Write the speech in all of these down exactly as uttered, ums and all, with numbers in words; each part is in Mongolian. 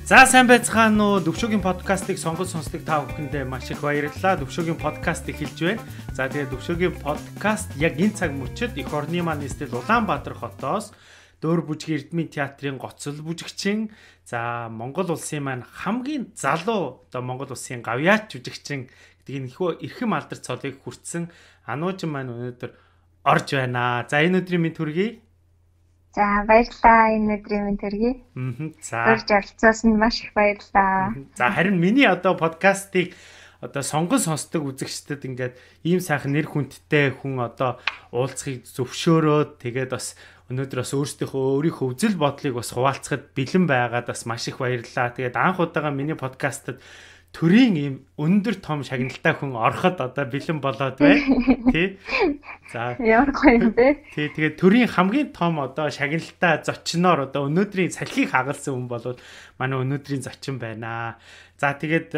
За сайн байцгаана уу. Дөвшөөгийн подкастыг сонгож сонсдог та бүхэндээ маш их баярлалаа. Дөвшөөгийн подкаст эхэлж байна. За тэгээд Дөвшөөгийн подкаст яг энэ цаг мөчид эх орны маань нэстэл Улаанбаатар хотоос Дөөр бүжиг Эрдмийн театрын гоцол бүжигчин, за Монгол улсын маань хамгийн залуу одоо Монгол улсын гавьяач жүжигчин гэдэг энэ эрхэм алдар цолыг хүртсэн Ануужин маань өнөөдөр орж байна. За энэ өдрийн мэнд хүргэе. За баярлалаа, энэ өдрийн мэнд хүргэе. Аа. За. Урьж оролцсон маш их баярлалаа. За харин миний одоо подкастыг одоо сонгон сонсдог үзэгчдэд ингээд ийм сайхан нэр хүндтэй хүн одоо уулзахыг зөвшөөрөөд тэгээд бас өнөөдөр бас өөрсдийнхөө өөрийнхөө үзэл бодлыг бас хуваалцахад бэлэн байгаад бас маш их баярлалаа. Тэгээд анх удаага миний подкастад төрийн ийм өндөр том шагналтай хүн ороход одоо бэлэн болоод бай. Тий. За. Ямар гоё юм бэ? Тий, тэгээд төрийн хамгийн том одоо шагналтай зочноор одоо өнөөдрийн салхийг хагалсан хүн бол манай өнөөдрийн зочин байна. За тэгээд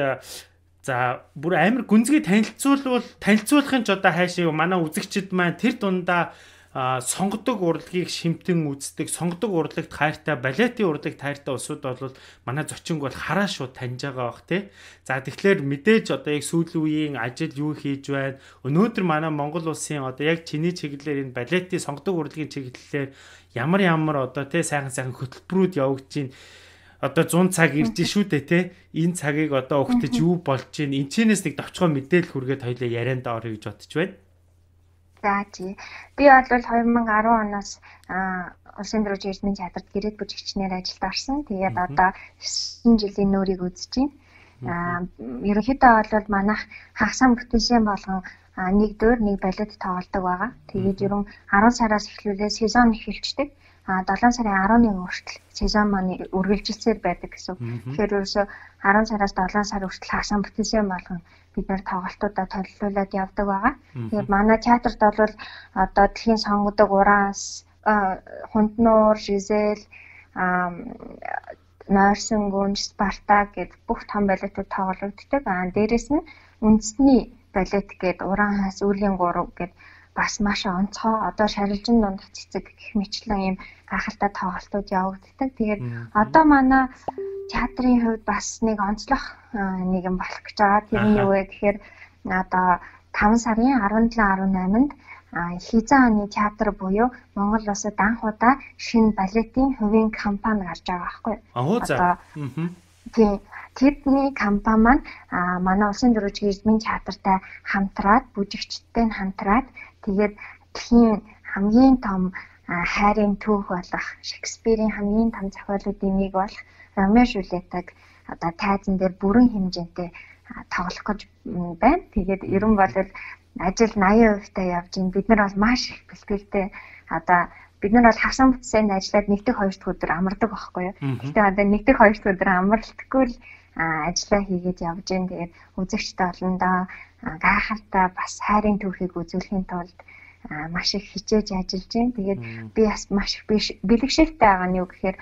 за бүр амар гүнзгий танилцуулбал танилцуулахын ч одоо хайшаа манай үзэгчид маань тэр дундаа сонгодог урлагийг шимтэн үздэг, сонгодог урлагт хайртай, балетын урлагт хайртай улсууд бол манай зочинг бол хараа шууд таньж байгаа бах тий. За тэгэхээр мэдээж одоо яг сүүлийн үеийн ажил юу хийж байна? Өнөөдөр манай Монгол улсын одоо яг чиний чиглэлээр энэ балетын сонгодог урлагийн чиглэлээр ямар ямар одоо тий сайхан сайхан хөтөлбөрүүд явагдаж байна. Одоо зуун цаг ирж шүү дээ те. Энэ цагийг одоо өгтөж юу болж байна? Энчнээс нэг товчгоо мэдээлэл хүргээд хоёлаа ярианд орё гэж бодож байна. За тий. Би бол две тысячи десять оноос улсын дөрвөн Эрдмийн театрт гэрээд бүжигчнээр ажилд орсон. Тэгээд одоо девять жилийн нүүрийг үзэж байна. Аа ерөнхийдөө бол манайх хагасан бүтээсэн болгон нэг дөр нэг балет тоглодог байгаа. Тэгээд ерөн десять сараас эхлүүлээ сезон эхэлждэг. А долоо сарын десять хүртэл сезон маань үргэлжилсээр байдаг гэсэн. Тэгэхээр ерөөсө десять сараас долоо сар хүртэл хагасан бүтээсэн болгон бид нэр тоглолтуудаа төлөвлөлөөд явдаг байгаа. Тэгээд манай театрт бол одоо дэлхийн сонгодог ураас Хунднуур, Жизел, Нойрсон гүнж, Спартак гэд бүх том балетууд тоглогддог. А дээрэс нь үндэсний балет гэд Уран хаас үлийн гурав гэд бас маш онцгой одоо шарилжин дунд цэцэг гэх мэтлэн ийм гахалтай тоглолтууд явагддаг. Тэгээд одоо манай театрын хувьд бас нэг онцлог нэг юм болох гэж байгаа. Тэр нь юу вэ гэхээр одоо таван сарын дөрөвт дөрвөн Хизан аны театр буюу Монгол улсад анх удаа шинэ балетын хувийн компани гарч байгаа байхгүй юу? Одоо тийм тэдний компани маань манай улсын дөрвөн Эрдмийн театртай хамтраад бүжигчдтэй хамтраад тэгээд дэлхийн хамгийн том хайрын түүх болох Шекспирийн хамгийн том зохиолуудын нэг болох Ромео Жюльеттаг одоо тайзан дээр бүрэн хэмжээтэй тоглох гэж байна. Тэгээд ерөн бол ажил восемьдесят процент явж байна. Бид нар бол маш их бэлтгэлтэй одоо бид нар бол хагасан бүтцээнд ажиллаад нэгдэх хоёр дахь өдөр амардаг байхгүй юу. Гэхдээ одоо нэгдэх хоёр дахь өдөр амарлтгүй л ажиллаа хийгээд явж байна. Тэгээд үзэгчтэй олондоо гайхалтай бас хайрын түүхийг үзүүлэхийн тулд маш их хичээж ажиллаж байна. Тэгээд би бас маш их бэлэгшээлтэй байгаа нь юу гэхээр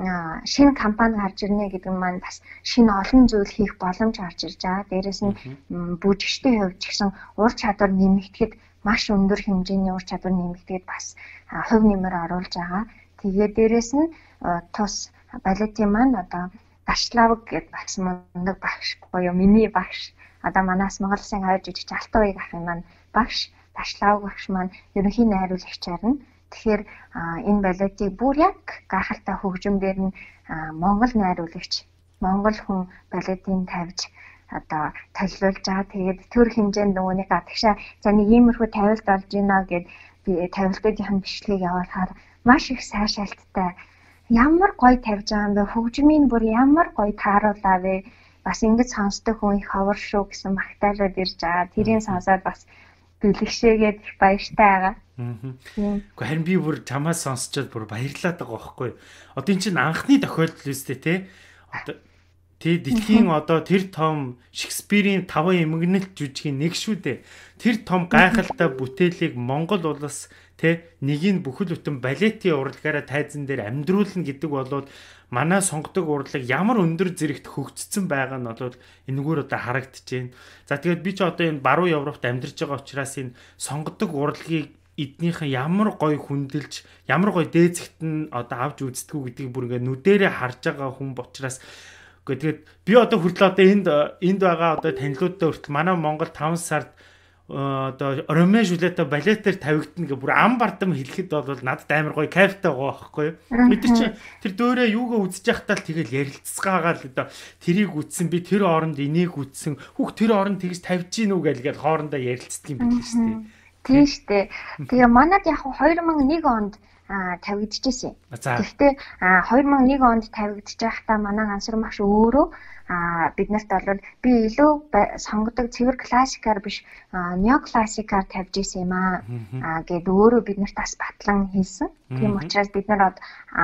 шинэ компани гарч ирнэ гэдэг нь маань бас шинэ олон зүйл хийх боломж гарч ирж байгаа. Дээрээс нь бүжигчдийн хувьд ч гэсэн ур чадвар нэмэгдэхэд маш өндөр хэмжээний ур чадвар нэмэгдэхэд бас хувь нэмэр оруулж байгаа. Тэгээд дээрээс нь тус балетын маань одоо Дашлав гэдэг бас мундаг багш буюу миний багш одоо манаас Монгол Улсын хавьж жүжигч Алтан уяг ахын маань багш Дашлав багш маань ерөнхий найруулагчаар нь тэгэхээр энэ балетыг бүр яг гайхалтай хөгжмөөр нь Монгол найруулагч Монгол хүн балетын тавьж одоо төлөвлөж байгаа. Тэгээд төр хэмжээнд нөгөөний гадагшаа за нэг иймэрхүү тавилт олж ийна гэд би тавилтуудын бичлэгийг явуулахаар маш их сайшаалттай ямар гоё тавьж байгаа юм бэ? Хөгжмийн бүр ямар гоё тааруулаа вэ? Бас ингэж сонсдог хүн их ховор шүү гэсэн магтаалууд ирж байгаа. Тэрийг сонсоод бас бэлэгшээгээд их баяртай байгаа. Гэхдээ харин би бүр чамаас сонсчод бүр баярлаад байгаа байхгүй. Одоо эн чинь анхны тохиолдол үстэй те. Одоо тий дэлхийн одоо тэр том Шекспирийн таван эмгэнэлт жүжигийн нэг шүү дээ. Тэр том гайхалтай бүтээлийг Монгол улс те нэгийг бүхэл бүтэн балетын урлагаараа тайзан дээр амьдруулна гэдэг болоод манай сонгодог урлаг ямар өндөр зэрэгт хөгжсөн байгаа нь бол энэгээр одоо харагдчихээн. За тэгээд би ч одоо энэ баруун Европт амьдарч байгаа учраас энэ сонгодог урлагийг эднийхэн ямар гоё хүндэлж, ямар гоё дээцэгт нь одоо авч үздэг гэдгийг бүр ингээ нүдэрээ харж байгаа хүн учраас Үгүй тэгээд би одоо хүртэл одоо энд энд байгаа одоо танилуудтай хүртэл манай Монгол таван сард одоо Ромео Жулиетто балетээр тавигдана гэх бүр ам бардам хэлэхэд бол надад амар гоё кайфтай байгаа байхгүй юу. Бид нар чи тэр дөөрөө юугаа үзэж явахдаа л тэгэл ярилцсгаагаал одоо тэрийг үзсэн би тэр оронд энийг үзсэн хүүх тэр оронд тэгж тавьж гин үү гээл хоорондоо ярилцдаг юм биш үү. Тийм шүү дээ. Тэгээ манад яг хоёр мянга нэг онд тавигдчихсэн. Гэхдээ хоёр мянга нэг онд тавигдчих байхдаа манай гансар маш өөрөө биднэрт бол би илүү сонгодог цэвэр классикаар биш неоклассикаар тавьж исэн юм аа гэд өөрөө биднэрт бас батлан хийсэн. Тийм учраас бид нар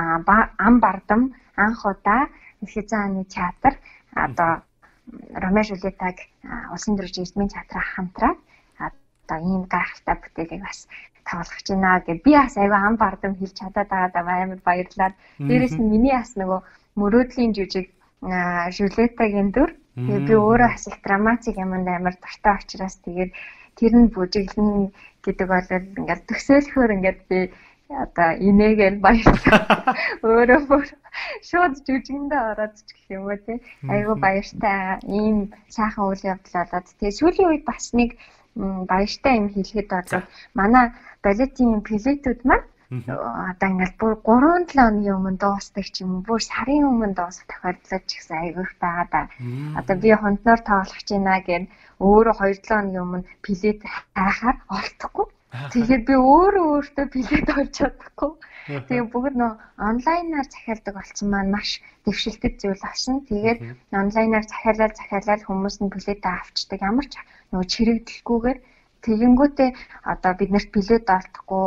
ам бардам анх удаа Хизааны театр одоо Ромео Жулиеттаг улсын төрийн эзэмийн театраа хамтраад одоо ийм гайхалтай бүтээлийг бас тоглох гэж байна гэж би бас аяга ам бардам хэлж чадаад байгаа амар баярлалаа. Дээрээс нь миний бас нөгөө мөрөөдлийн жүжиг Жулиеттагийн дүр. Тэгээ би өөрөө бас их драматик юмд амар дуртай учраас тэгээд тэр нь бүжиглэн гэдэг бол ингээд төсөөлөхөөр ингээд би одоо инээгээл баярлалаа. Өөрөө бүр шууд жүжигэндээ ороод ч гэх юм уу тий. Аяга баяртай ийм сайхан үйл явдал болоод тэгээ сүүлийн үед бас нэг баяртай юм хэлэхэд бол манай балетийн пилотууд маань одоо ингээд бүр гурван талын өмнө дуустдаг ч юм уу бүр сарын өмнө дуусах тохиолдол ч ихсэн айгүйх байгаа да. Одоо би хонтноор тоглох гэж байна гэв өөрөө хоёр талын өмнө пилот хайхаар олдохгүй. Тэгээд би өөрөө өөртөө пилот олж чадахгүй. Тэгээд бүгд нөө онлайнаар захиалдаг болсон маань маш дэвшилтэд зүйл болсон. Тэгээд онлайнаар захиалал захиалал хүмүүс нь пилотаа авчдаг ямар ч нөгөө чирэгдэлгүйгээр тэгэнгүүтээ одоо бид нарт пилот олдохгүй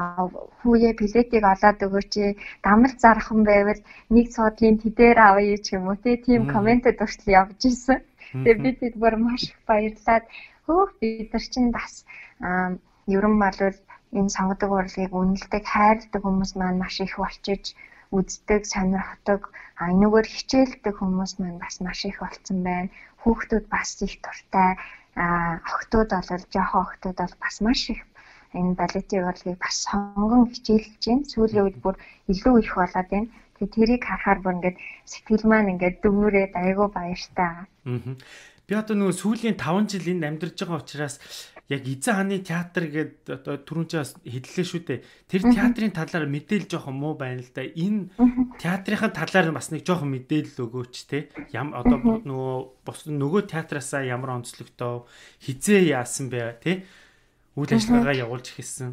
хүүе пилотыг олоод өгөөч дамал зархан байвал нэг суудлын тэдээр авъя ч юм уу тийм комментэд хүртэл явж исэн. Тэгээд бид бид бүр маш их баярлаад хөөх бид нар чинь бас ерөн бол энэ сонгодог урлагийг үнэлдэг хайрладаг хүмүүс маань маш их болчиж үздэг, сонирхдаг, энэгээр хичээлдэг хүмүүс маань бас маш их болцсон байна. Хүүхдүүд бас их дуртай, охтууд бол жоохон охтууд бол бас маш их энэ балетын урлагийг бас сонгон хичээлж байна. Сүүлийн үед бүр илүү их болоод байна. Тэгээ тэрийг харахаар бүр ингээд сэтгэл маань ингээд дүүрээд айгүй баяртай. Аа. Би одоо нөгөө сүүлийн таван жил энд амьдарч байгаа учраас яг Эзэн хааны театр гэдэг одоо түрүүн ч хэллээ шүү дээ. Тэр театрын талаар мэдээлэл жоохон муу байна л да. Энэ театрын талаар бас нэг жоохон мэдээлэл өгөөч те. Ям одоо нөгөө бос нөгөө театраасаа ямар онцлогтой хизээ яасан бэ те. Үйл ажиллагаа явуулж эхэлсэн.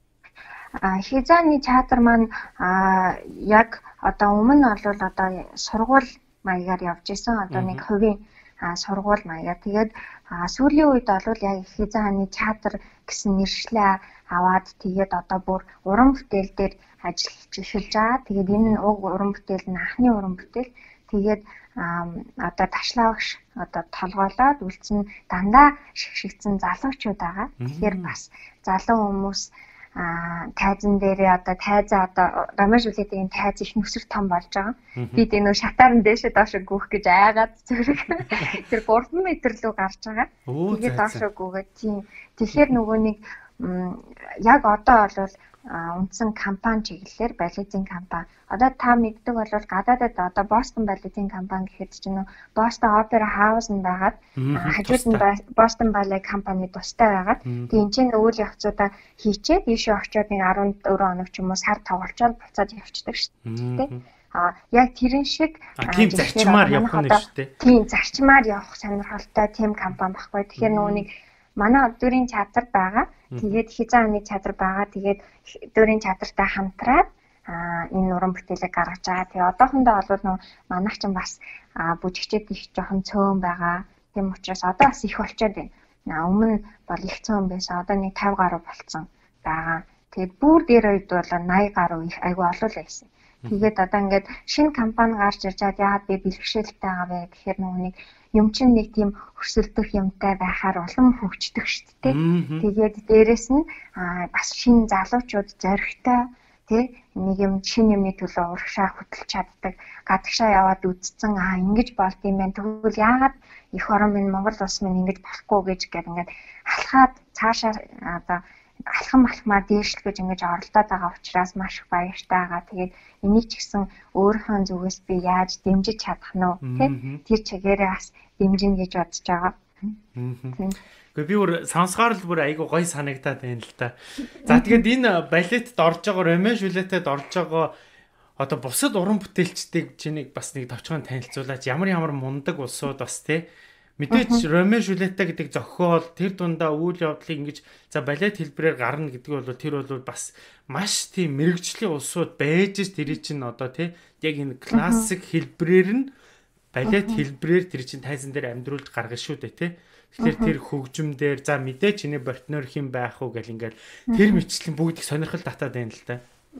А Хизааны театр маань яг одоо өмнө бол одоо сургууль маягаар явж исэн. Одоо нэг хувийн сургууль маягаар. Тэгээд сүүлийн үед бол яг Хизааны театр гэсэн нэршлээ аваад тэгээд одоо бүр уран бүтээл дээр ажиллаж эхэлж байгаа. Тэгээд энэ уг уран бүтээл нь анхны уран бүтээл. Тэгээд одоо ташлаагч одоо толгоолоод үлдсэн дандаа шигшигдсэн залуучууд байгаа. Тэгэхээр бас залуу хүмүүс тайзан дээрээ одоо тайзаа одоо Ромео Жулиеттийн тайз их нүсэр том болж байгаа. Бид энэ шатаар нь дээшээ доошо гүөх гэж айгаад зүрх. Тэр гурван метр лөө гарч байгаа. Тэгээд доошо гүгээд тийм. Тэгэхээр нөгөө нэг яг одоо бол үндсэн компани чиглэлээр балетын компани. Одоо та мэддэг бол гадаадад одоо Бостон балетын компани гэхэд чинь Бостон Опера Хаус нь байгаад хажууд нь Бостон балет компани тустай байгаад тийм энэ чинь үйл явцуудаа хийчээд ийшээ очиод нэг арван дөрвөн хоног ч юм уу сар тоглолцоод буцаад явчихдаг шүү дээ. А яг тэрэн шиг тийм зарчмаар явах нь шүү дээ. Тийм зарчмаар явах сонирхолтой тийм компани баггүй. Тэгэхээр нөгөө нэг манай дөрийн театр байгаа. Тэгээд Хизааны театр байгаа. Тэгээд дөрийн театртай хамтраад энэ уран бүтээлийг гаргаж байгаа. Тэгээ одоохондоо бол нөө манайх ч бас бүжигчид их жоохон цөөн байгаа. Тийм учраас одоо бас их болчиход байна. Өмнө бол их цөөн байсан. Одоо нэг тавь гаруй болцсон байгаа. Тэгээд бүр дээр үед бол наяа гаруй их айгүй олон байсан. Тэгээд одоо ингээд шинэ компани гарч ирж байгаа. Яагаад би бэлгшээлтэй байгаа вэ гэхээр нэг юм чинь нэг тийм өрсөлдөх юмтай байхаар улам хөгждөг шүү дээ. Тэгээд дээрэс нь бас шинэ залуучууд зоригтой тий нэг юм шинэ юмны төлөө урагшаа хөтлж чаддаг. Гадагшаа яваад үзсэн аа ингэж болд юм байна. Тэгвэл яагаад их орон минь Монгол улс минь ингэж болохгүй гэж гээд ингээд алхаад цаашаа одоо алхам алхмаар дээшлэх гэж ингэж оролдоод байгаа учраас маш их баяртай байгаа. Тэгээд энийг ч гэсэн өөрийнхөө зүгээс би яаж дэмжиж чадах нь вэ? Тэр чигээрээ бас дэмжинэ гэж бодож байгаа. Гэхдээ би бүр сонсгоор л бүр айгу гоё санагдаад байна л да. За тэгээд энэ балетд орж байгаа Ромео Жюльеттэд орж байгаа одоо бусад уран бүтээлчдийг чинийг бас нэг товчхон танилцуулаач. Ямар ямар мундаг улсууд бас тий. Мэдээч Ромео Жюльетте гэдэг зохиол тэр дундаа үйл явдлыг ингэж за балет хэлбэрээр гарна гэдэг бол тэр бол бас маш тийм мэрэгжлийн улсууд байж тэр чинь одоо тий яг энэ классик хэлбэрээр нь балет хэлбэрээр тэр чинь тайзан дээр амьдруулж гаргана шүү дээ тий. Тэгэхээр тэр хөгжмөөр за мэдээч чиний партнер хэм байх уу гэл ингээл тэр мэтчлийн бүгдийг сонирхол татаад байна л да.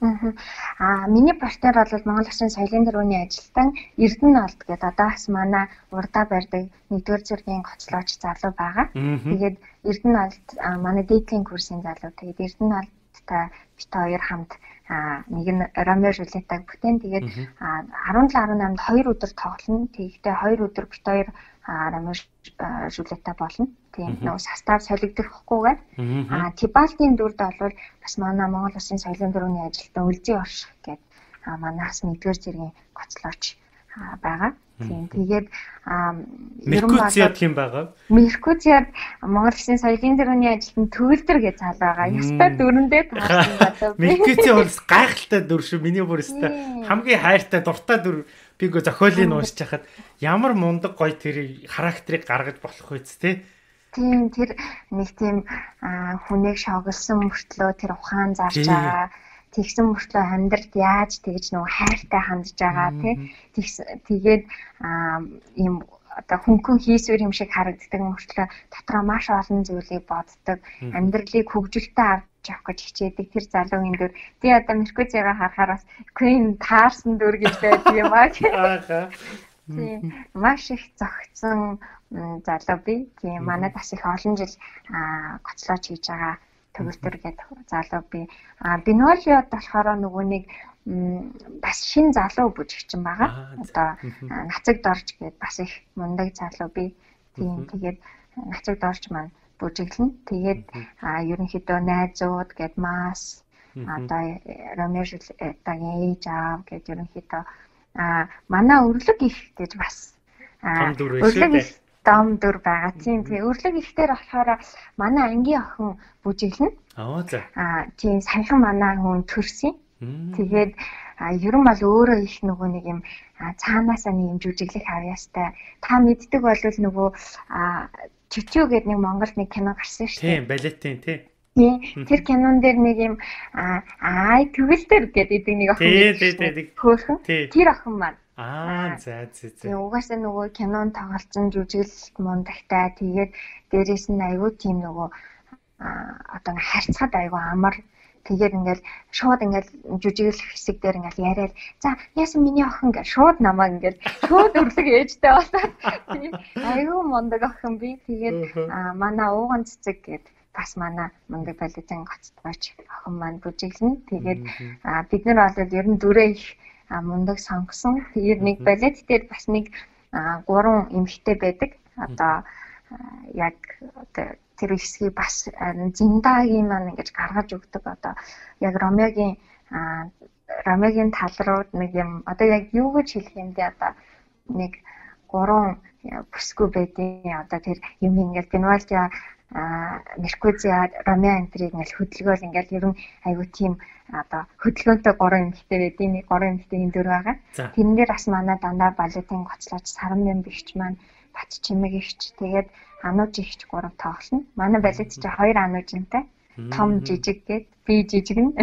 Аа миний партнер бол Монгол Улсын соёлын төрөний ажилтан Эрдэнэ олд гэдэг одоо бас манай урдаа барьдаг нэгдүгээр зэргийн гоцлооч залуу байгаа. Тэгээд Эрдэнэ олд манай дээдлийн курсын залуу. Тэгээд Эрдэнэ олдтай бит хоёр хамт нэг нь Ромео Жюльеттаг бүтээн. Тэгээд арван жил арван наймд хоёр өдөр тоглоно. Тэгэхдээ хоёр өдөр бит хоёр Ромео Жюльетта болно. Тийм нөө состав солигдохгүйгээр аа Тибалтийн дүрд бол бас манай Монгол Улсын соёлын төрөний ажилтан Үлзий Орш гэдэг манаас нэгдүгээр зэргийн гоцлооч байгаа. Тийм тэгээд Меркуциад хэм байгаа? Меркуциад Монгол Улсын соёлын төрөний ажилтан Төвлөр гэж цаал байгаа. Яста дүрэндээ таарсан одоо. Меркуци бол гайхалтай дүр шүү. Миний бүр өстой хамгийн хайртай дуртай дүр. Би гоо зохиолыг уншиж хахад ямар мундаг гоё тэр характерыг гаргаж болох вэ те? Тийм тэр нэг тийм хүнийг шоглсон мөртлөө тэр ухаан зарж байгаа. Тэгсэн мөртлөө амьдралд яаж тэгж нөгөө хайртай хандж байгаа тий. Тэгээд ийм одоо хөнгөн хийсвэр юм шиг харагддаг мөртлөө дотроо маш олон зүйлийг боддог. Амьдралыг хөгжилтэй авч явах гэж хичээдэг тэр залуугийн дүр. Би одоо Меркуцигаа харахаар бас Queen таарсан дүр гэж байдаг юм аа. Тийм маш их зөгцсөн залуу би. Тийм манай бас их олон жил гоцлооч хийж байгаа Төвлөр гэдэг залуу би. Бинолиод болохоор нөгөө нэг бас шин залуу бүжигчин байгаа. Одоо нацагд орж гээд бас их мундаг залуу би. Тийм тэгээд нацагд орж маань бүжиглэн. Тэгээд ерөнхийдөө найзууд гээд мас одоо Ромео Жюльеттагийн ээж аав гээд ерөнхийдөө а манай өрлөг их гэж бас өрлөг их дом дүр байгаа. Тийм тийм өрлөг ихтэй болохоор манай ангийн охин бүжиглэн. Аа за. А тийм саяхан манай хүн төрсөн. Тэгээд ер нь бол өөрөө их нөгөө нэг юм цаанаасаа нэг юм жүжиглэх авьяастай. Та мэддэг бол нөгөө Чичүү гэдэг нэг Монголд нэг кино гарсан шүү дээ. Тийм балетын тийм. Тэр кинон дээр нэг юм аа Төвлөр гэдэг нэг охин хөөхөн. Тэр охин маань. Аа за за за. Тэгээ угаасаа нөгөө кинон тоглолцсон жүжиглэлт мундагтай. Тэгээд дээрээс нь аягүй тийм нөгөө одоо харьцаад аягүй амар. Тэгээд ингээл шууд ингээл жүжиглэх хэсэг дээр ингээл яриад за яасан миний охин гэж шууд намайг ингээл шууд өрлөг ээжтэй болоод аягүй мундаг охин би. Тэгээд манай ууган цэцэг гэдэг бас манай мундаг балетын гоцтгооч охин маань бүжиглэн. Тэгээд бид нар бол ер нь дүрээ их мундаг сонгосон. Тэгээд нэг балет дээр бас нэг гурван эмэгтэй байдаг. Одоо яг одоо тэр хэсгийг бас Зиндагийн маань ингэж гаргаж өгдөг. Одоо яг Ромеогийн Ромеогийн тал руу нэг юм одоо яг юу гэж хэлэх юм бэ? Одоо нэг гурван бүсгүй байдیں۔ Одоо тэр юм ингээл Бинвальдиа Меркуциа Ромео энтриг ингээл хөдөлгөөл ингээл ер нь айгүй тийм одоо хөдөлгөөнтэй гурван эмэгтэй байдیں۔ Нэг гурван эмэгтэйгийн дүр байгаа. Тэрэн дээр бас манай дандаа балетын гоцлооч Саран юм бигч маань Бат чимэг ихч тэгээд анууж ихч гурав тоглоно. Манай балет чи хоёр ануужинтай. Том жижиг гээд би жижиг нь.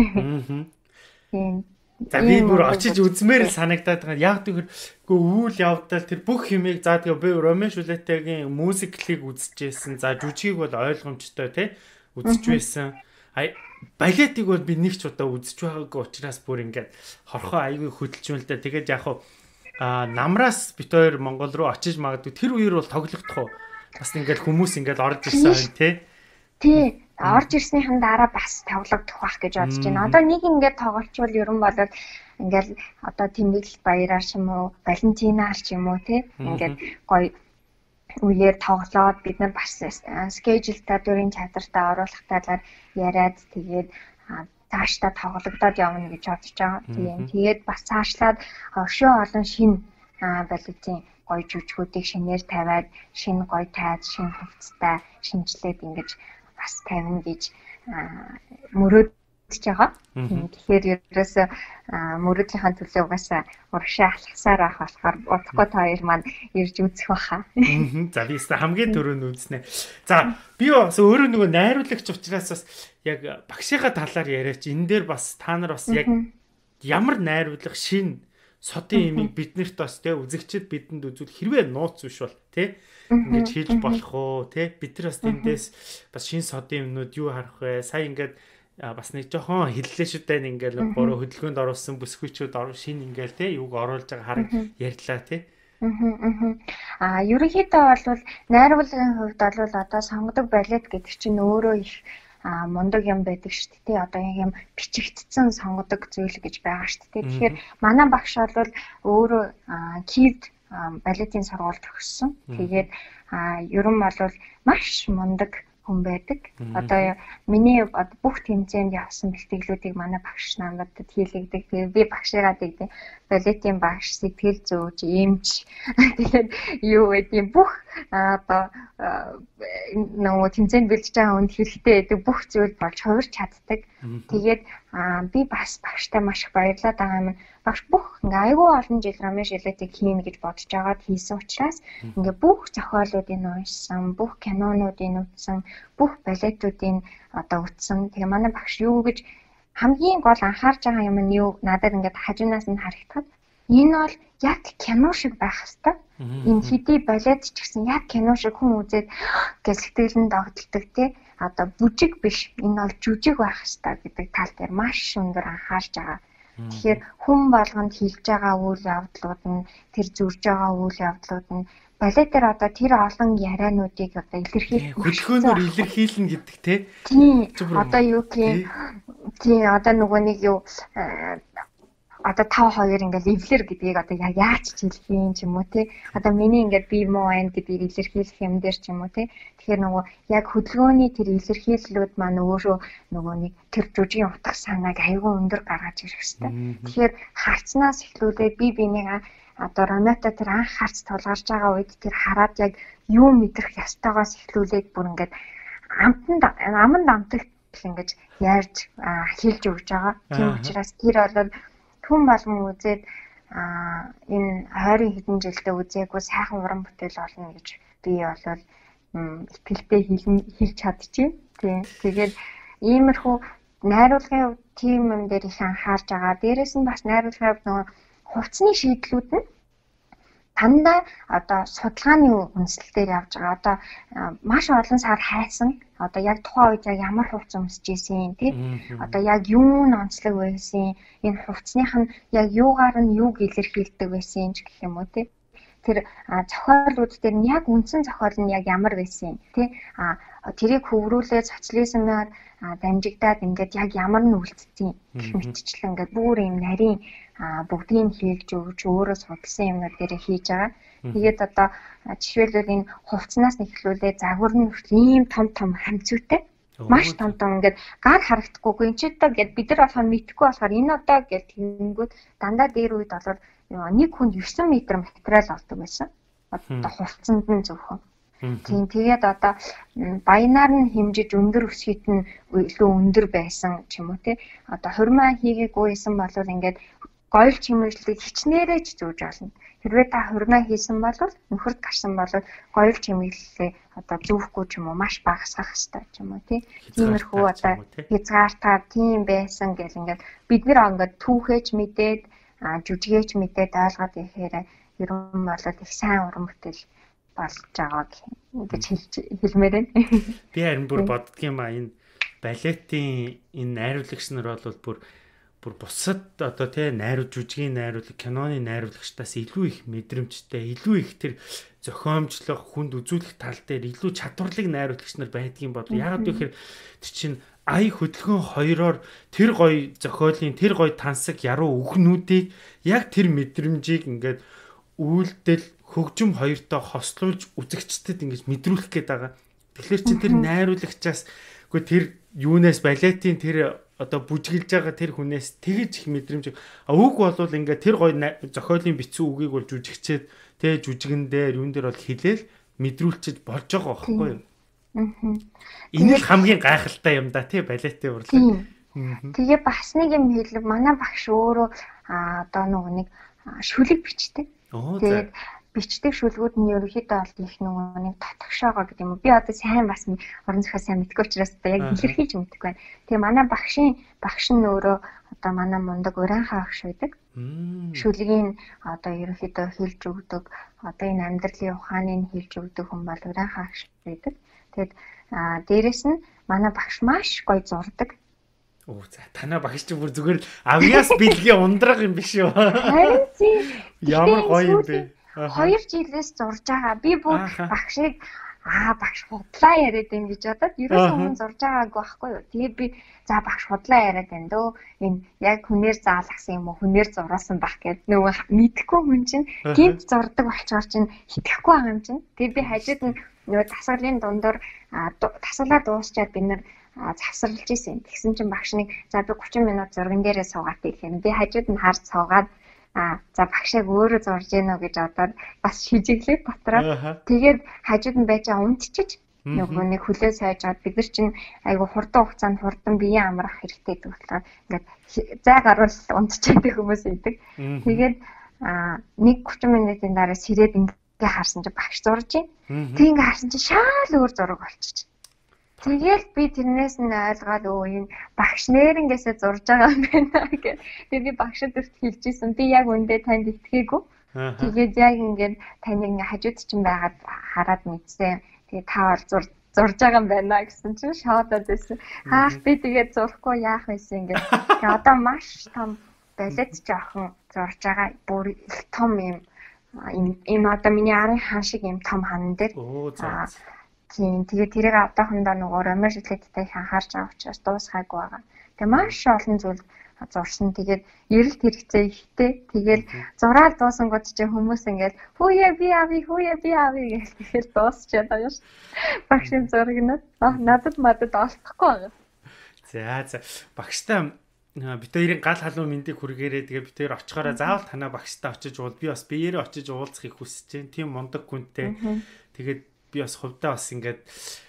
Тийм. За би бүр очиж үзмээр л санагдаад байгаа. Яг тэр үйл явдал тэр бүх юмыг за тэгээ би Ромео Жюльеттагийн мюзиклийг үзчихсэн. За жүжигийг бол ойлгомжтой тий үзэж байсан. Ай балетыг бол би нэг ч удаа үзэж байгаагүй учраас бүр ингээд хорхоо айгүй хөдөлж байна л да. Тэгээд яг хуу а намраас бит хоёр Монгол руу очиж магадгүй тэр үеэр бол тоглохдох уу бас ингээд хүмүүс ингээд орж ирсэн байх тий. Тий, орж ирснийхэн дараа бас тоглохдох байх гэж бодож байна. Одоо нэг ингээд тоглолчвол ерөн болоод ингээд одоо Тэмдэглэл Баяраар ч юм уу, Валентинаар ч юм уу тий. Ингээд гоё үеэр тоглоод бид нар бас schedule-та дүрийн чадвартаа оруулах талаар яриад тэгээд цаашдаа тоглогдоод явна гэж бодож байгаа. Тийм. Тэгээд бас цаашлаад өшөө олон шин балетын гоё жүжигүүдийг шинээр тавиад шинэ гоё тайз, шинэ хувцастай шинжилээд ингэж бас тавина гэж мөрөөдөж байгаа. Тэгэхээр ерөөсөө мөрөөдлийнхаа төлөө угаасаа урагшаа алхасаар авах болохоор удахгүй та хоёр маань ирж үзэх баха. За би өөртөө хамгийн түрүүнд үзнэ. За би бас өөрөө нөгөө найруулагч учраас бас яг багшийнхаа талаар яриач энэ дээр бас та нар бас яг ямар найруулга шин содын имийг биднэрт бас те үзэгчд бидэнд үзүүл хэрвээ нууц биш бол те ингэж хийж болох уу те бид нар бас эндээс бас шин содын юмнууд юу харах вэ? Сая ингээд бас нэг жоохон хэллээ шүү дээ ингээл гурав хөдөлгөөнд оруулсан бүсгүйчүүд шин ингээл те юуг оруулж байгаа хараг ярьлаа те. Аа ерөнхийдөө бол найруулгын хувьд бол одоо сонгодог балет гэдэг чинь өөрөө их а мундаг юм байдаг шүү дээ. Одоо юм бичигдсэн сонгодог зүйл гэж байгаа шүү дээ. Тэгэхээр манай багш бол өөрөө кид балетын сургуульд төгссөн. Тэгээд ерөн бол маш мундаг хүн байдаг. Одоо миний бүх тэмцээнд явсан бэлтгэлүүдийг манай багш намайг хийлэгдэг. Тэгээд би багшигаа дэгдээ балетын багш, сэтгэл зүйч, эмч тэгээд юу гэдэг бүх одоо нөгөө тэмцээнд бэлдэж байгаа хүнд хэрэгтэй гэдэг бүх зүйл болж хувирч чаддаг. Тэгээд би бас багштай маш их баярлаад байгаа юм. Багш бүх ингээ айгүй олон жил ромеш балетыг хийнэ гэж бодож байгаад хийсэн учраас ингээ бүх зохиолуудыг уншсан, бүх кинонуудыг үзсэн, бүх балетуудыг одоо үзсэн. Тэгээ манай багш юу гэж хамгийн гол анхаарч байгаа юм нь юу надад ингээд хажуунаас нь харагдахад энэ бол яг кино шиг байх хэвээр. Энэ хэдий балет ч гэсэн яг кино шиг хүн үзээд гэсэгтэлэн догдолдог тий. Одоо бүжиг биш энэ бол жүжиг байх хэвээр гэдэг тал дээр маш өндөр анхаарч байгаа. Тэгэхээр хүн болгонд хийж байгаа үйл явдлууд нь тэр зурж байгаа үйл явдлууд нь балетээр одоо тэр олон яриануудыг одоо илэрхийлэх хөдөлгөөнөөр илэрхийлнэ гэдэг тий. Тийм. Одоо юу гэх тий одоо нөгөө нэг юу одоо тав хоёр ингээл эвлэр гэдгийг одоо яг яаж ч хэлэх юм ч юм уу тий. Одоо миний ингээд би муу байна гэдгийг илэрхийлэх юм дээр ч юм уу тий. Тэгэхээр нөгөө яг хөдөлгөөний тэр илэрхийллүүд маань өөрөө нөгөө нэг тэр жүжигийн утга санааг аюул өндөр гаргаж ирэх хэвээр. Тэгэхээр харцнаас эхлүүлээд би бинийгаа одоо ромеото тэр анх харц тулгарч байгаа үед тэр хараад яг юу мэдрэх ёстойгоос эхлүүлээд бүр ингээд амтанд аманд амтагт ингэж ярьж хэлж өгч байгаа. Тийм учраас тэр бол хүн болгон үзээд энэ ойрын хэдэн жилдээ үзээгүй сайхан уран бүтээл олно гэж би бол итгэлтэй хэлж чадчихъя. Тийм. Тэгээд иймэрхүү найруулгын тим юм дээр их анхаарч байгаа. Дээрээс нь бас найруулгын нөгөө хувцсны шийдлүүд нь дандаа одоо судалгааны үндэслэлээр явж байгаа. Одоо маш олон сар хайсан. Одоо яг тухайн үед яг ямар хувцас өмсөж ийсэн тий. Одоо яг юу н онцлог байсан. Энэ хувцсных нь яг юугаар нь юуг илэрхийлдэг байсан ч гэх юм уу тий. Тэр зохиолууд дээр нь яг үндсэн зохиол нь яг ямар байсан тий. А тэрийг хөврүүлээд социализмаар дамжигдаад ингээд яг ямар нь үлдсэн гэх мэтчлэн ингээд бүр юм нарийн бүгдийг хийлж өгч өөрөө судалсан юмнууд дээр хийж байгаа. Тэгээд одоо жишээлбэл энэ хувцснаас эхлүүлээд загвар нь ийм том том хамцуутай маш том том ингээд гар харагдахгүйгүй энэ ч одоо ингээд бид нар болохоор мэдхгүй болохоор энэ одоо гэж тэгэнгүүт дандаа дээр үед болоод нэг хүнд девять метр материал олдог байсан. Одоо хувцсанд нь зөвхөн. Тийм тэгээд одоо баянаар нь хэмжиж өндөр өсгийт нь илүү өндөр байсан ч юм уу тий. Одоо хурмаа хийгээгүйсэн бол ингээд гоёл чимэглэлийг хичнээрээ ч зүүж олно. Хэрвээ та хурмаа хийсэн бол нөхөрт гарсан бол гоёл чимэглэлээ одоо зүүхгүй ч юм уу маш багасгах хэрэгтэй ч юм уу тий. Тиймэрхүү одоо хязгаартаар тийм байсан гэл ингээд бид нэр ингээд түүхэж мэдээд жүжигэж мэдээд ойлгоод ихээр ерөн бол их сайн уран бүтээл болж байгаа гэж хэлмээр байна. Би харин бүр боддгийм а энэ балетын энэ найруулагч нар бол бүр бүр бусад одоо тий найруулж жүжигийн найруулаг, киноны найруулагчдаас илүү их мэдрэмжтэй, илүү их тэр зохиомжлох, хүнд үзүүлэх тал дээр илүү чадварлаг найруулагч нар байдгийн бол яагаад гэвэл тэр чинь ая хөдөлгөөн хоёроор тэр гоё зохиолын тэр гоё тансаг яруу үгнүүдийг яг тэр мэдрэмжийг ингээд үйлдэл хөгжим хоёртой хослуулж үзэгчдэд ингэж мэдрүүлэх гээд байгаа. Тэгэхээр чи тэр найруулагчаас үгүй тэр юунаас балетын тэр одоо бүжгэлж байгаа тэр хүнээс тэгэж их мэдрэмж. А үг болвол ингээ тэр гоё зохиолын бичсэн үгийг бол жүжигчээд тэ жүжигэн дээр юун дээр бол хилээл мэдрүүлчихэд болж байгаа байхгүй юу? Аа. Энэ л хамгийн гайхалтай юм да тий балетын урлаг. Тэгээ бас нэг юм хэлв манай багш өөрөө одоо нөгөө нэг шүлэг бичдэг. Тэгээд бичдэг шүлгүүд нь ерөөхдөө бол их нөгөө нэг татгшоогоо гэдэг юм уу. Би одоо сайн бас орон зохиол сайн мэдгүй учраас одоо яг илэрхийлж мэдэхгүй байна. Тэгээ манай багшийн багш нь өөрөө одоо манай мундаг урианхаа багш байдаг. Шүлгийг одоо ерөөхдөө хэлж өгдөг. Одоо энэ амьдралын ухааныг хэлж өгдөг хүн бол урианхаа багш байдаг. Тэгээд дээрэс нь манай багш маш гоё зурдаг. Оо за танаа багш чи бүр зүгээр авьяас бэлгийн ундраг юм биш үү? Харин тийм. Ямар гоё юм бэ? Хоёр жилээс зурж байгаа. Би бүр багшийг аа багш худлаа яриад юм гэж бодоод ерөөсөө өмнө зурж байгаагүй байхгүй юу. Тэгээ би за багш худлаа яриад байна дөө. Энэ яг хүнээр заалгасан юм уу? Хүнээр зураасан бах гэд нөгөө мэдхгүй хүн чинь гинт зурдаг болчоор чинь хитгэхгүй байгаа юм чинь. Тэгээ би хажууд нь нөгөө тасгалын дундор тасгалаа дуусчаад бид нар завсарлаж исэн. Тэгсэн чинь багш нэг за би гучин минут зурган дээрээ суугаад ирэхээр би хажууд нь харж суугаад а за багшааг өөрөө зурж гэнэ гэж бодоод бас шижиглээд дотроо тэгээд хажууд нь байж байгаа унтчиж нөгөө нэг хүлээ сайжгаад бид нар чинь айгу хурдан хугацаанд хурдан биеийн амрах хэрэгтэй гэдэг болохоор ингээд зай гарвал унтчихдаг хүмүүс идэг. Тэгээд а нэг гучин минутын дараа сэрээд ингээ харсан чинь багш зурж байна. Тэг ингээ харсан чинь шал өөр зураг болчих. Тэгэл би тэрнээс нь ойлгоод өө энэ багш нэрнгээсээ зурж байгаа юм байна гэх. Тэгээ би багшд өрт хэлжсэн. Би яг үндэ танд итгээгүү. Тэгээд яг ингээд таны ингээ хажууд чинь байгаад хараад мэдсэн. Тэгээ та бол зур зурж байгаа юм байна гэсэн чинь шоодод байсан. Хаах би тэгээд зурхгүй яах байсан ингээд. Тэгээ одоо маш том балет жоохон зурж байгаа. Бүр их том юм. Энэ одоо миний арын хаан шиг юм том хан дээр. Оо за. Тийм тэгээ тэрийг одоохондоо нөгөө ромер жилеттэй их анхаарч байгаа учраас дуусгаагүй байгаа. Тэгээ маш олон зүйл зурсан. Тэгээд эрэлт хэрэгцээ ихтэй. Тэгээд зураад дуусангууд чи хүмүүс ингээд хүүе би ави хүүе би ави гэж тэгэхээр дуусчаад байгаа ш. Багшийн зурагнууд надад мадад олдохгүй байгаа. За за багштай бид хоёрын гал халуун мэндийг хүргээрээ тэгээ бид хоёр очихороо заавал танаа багштай очиж уул би бас биеэрээ очиж уулзахыг хүсэж байна. Тийм мундаг хүнтэй. Тэгээд би бас хувьдаа бас ингээд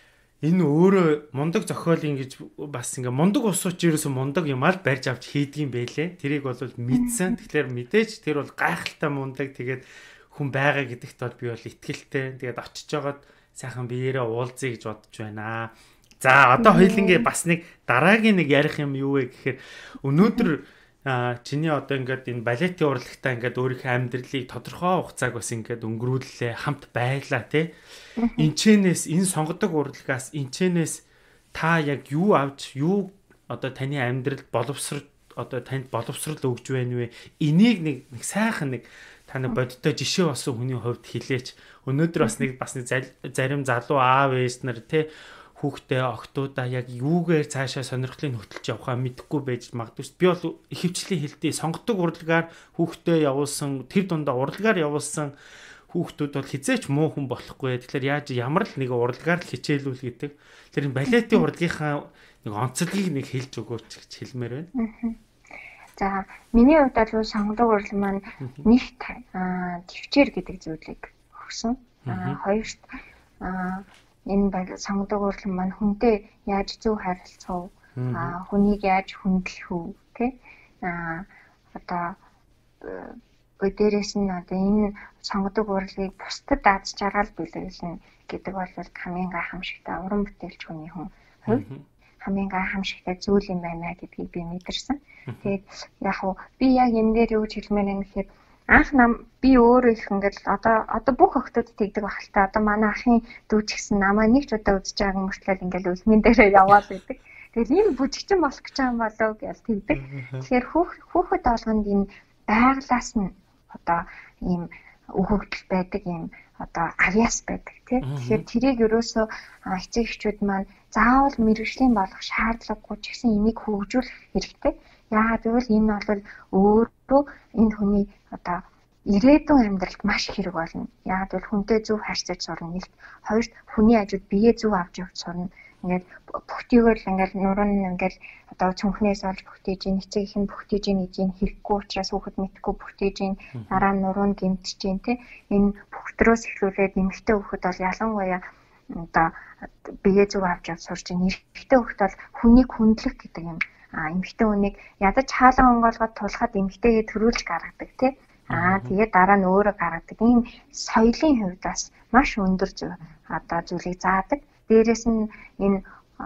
энэ өөрөө мундаг зохиол ингэж бас ингээ мундаг усууч ерөөсө мундаг юм аа л барьж авч хийдгийм байлээ. Тэрийг бол мэдсэн. Тэгэхээр мэдээж тэр бол гайхалтай мундаг. Тэгээд хүн байгаа гэдэгт бол би бол итгэлтэй. Тэгээд очиж жагаад сайхан биеэрээ уулзъя гэж бодож байна. За одоо хоёулангийн бас нэг дараагийн нэг ярих юм юу вэ гэхээр өнөөдөр а чиний одоо ингээд энэ балетын урлагтаа ингээд өөрийнхөө амьдралыг тодорхой хугацааг бас ингээд өнгөрүүллээ хамт байлаа тий. Энчэнээс энэ сонгодог урлагаас энчэнээс та яг юу авч юу одоо таны амьдралд боловсрол одоо танд боловсрол өгж байна вэ? Энийг нэг нэг сайхан нэг та нэг бодиттой жишээ болсон хүний хувьд хэлээч. Өнөөдөр бас нэг бас нэг зарим залуу аав ээж нар тий хүүхдээ октоудаа яг юугээр цаашаа сонирхлыг хөтөлж явахаа мэдэхгүй байж магадгүй. Би бол ихэвчлэн хэлдэг сонгодог урлагаар хүүхдээ явуулсан тэр дундаа урлагаар явуулсан хүүхдүүд бол хизээч муу хүн болохгүй. Тэгэхээр яаж ямар л нэг урлагаар л хичээлүүл гэдэг. Тэр балетын урлагийнхаа нэг онцлогийг нэг хэлж өгөөч гэж хэлмээр байна. За миний хувьд бол сонгодог урлаг маань нэг төвчээр гэдэг зүйлийг өгсөн. Аа хоёрт аа энэ баг сонгодог урлаг маань хүнтэй яаж зөв харилцах вэ? Аа хүнийг яаж хүндлэх вэ? Тэ? Аа одоо өдөрөөс нь одоо энэ сонгодог урлагийг бусдад дааж чагаал бүлэглэн гэдэг бол хамгийн гайхамшигтай уран бүтээлч хүний хүн хувь хамгийн гайхамшигтай зүйл юм байна гэдгийг би мэдэрсэн. Тэгээд яг хуу би яг энэ дээр юу гэж хэлмээр юм гэхээр анх нам би өөрөө их ингээд одоо одоо бүх охтууд тэгдэг багтаа одоо манай ахын дүү ч гэсэн намаа нэг ч удаа үзэж байгааг мөртлөө ингээд үлмэн дээрээ яваад байдаг. Тэгэл ийм бүжигчин болох гэж байгаа юм болов гэж тэгдэг. Тэгэхээр хүүхэд олгонд энэ байглаас нь одоо ийм өгөгдөл байдаг юм одоо авьяас байдаг тийм. Тэгэхээр тэрийг ерөөсөө эцэг эхчүүд маань заавал мэрэгжлийн болох шаардлагагүй ч гэсэн энийг хөгжүүлэх хэрэгтэй. Яагаад гэвэл энэ бол өөрөө энэ хүний одоо ирээдүйн амьдралд маш хэрэг болно. Яг бол хүнтэй зөв харьцаж сурна нэгт. Хоёрт хүний ажид биеэ зөв авч явж сурна. Ингээд бүгдийгөө л ингээд нуруу нь ингээд одоо цүнхнээс олж бүгдээж ин эцэг их нь бүгдээж ин гэж ин хийхгүй учраас хүүхэд мэдхгүй бүгдээж ин дараа нь нуруу нь гэмтэж ин тэ энэ бүгдрөөс эхлүүлээд эмэгтэй хүүхэд бол ялангуяа одоо биеэ зөв авч явж сурч ин эрэгтэй хүүхэд бол хүнийг хүндлэх гэдэг юм. А эмэгтэй хүнийг ядаж хаалга онгоолгоод тулахад эмэгтэйгээ төрүүлж гаргадаг тий. Аа тэгээд дараа нь өөрөө гаргадаг. Ийм соёлын хувьд бас маш өндөр зөв одоо зүйлийг заадаг. Дээрээс нь энэ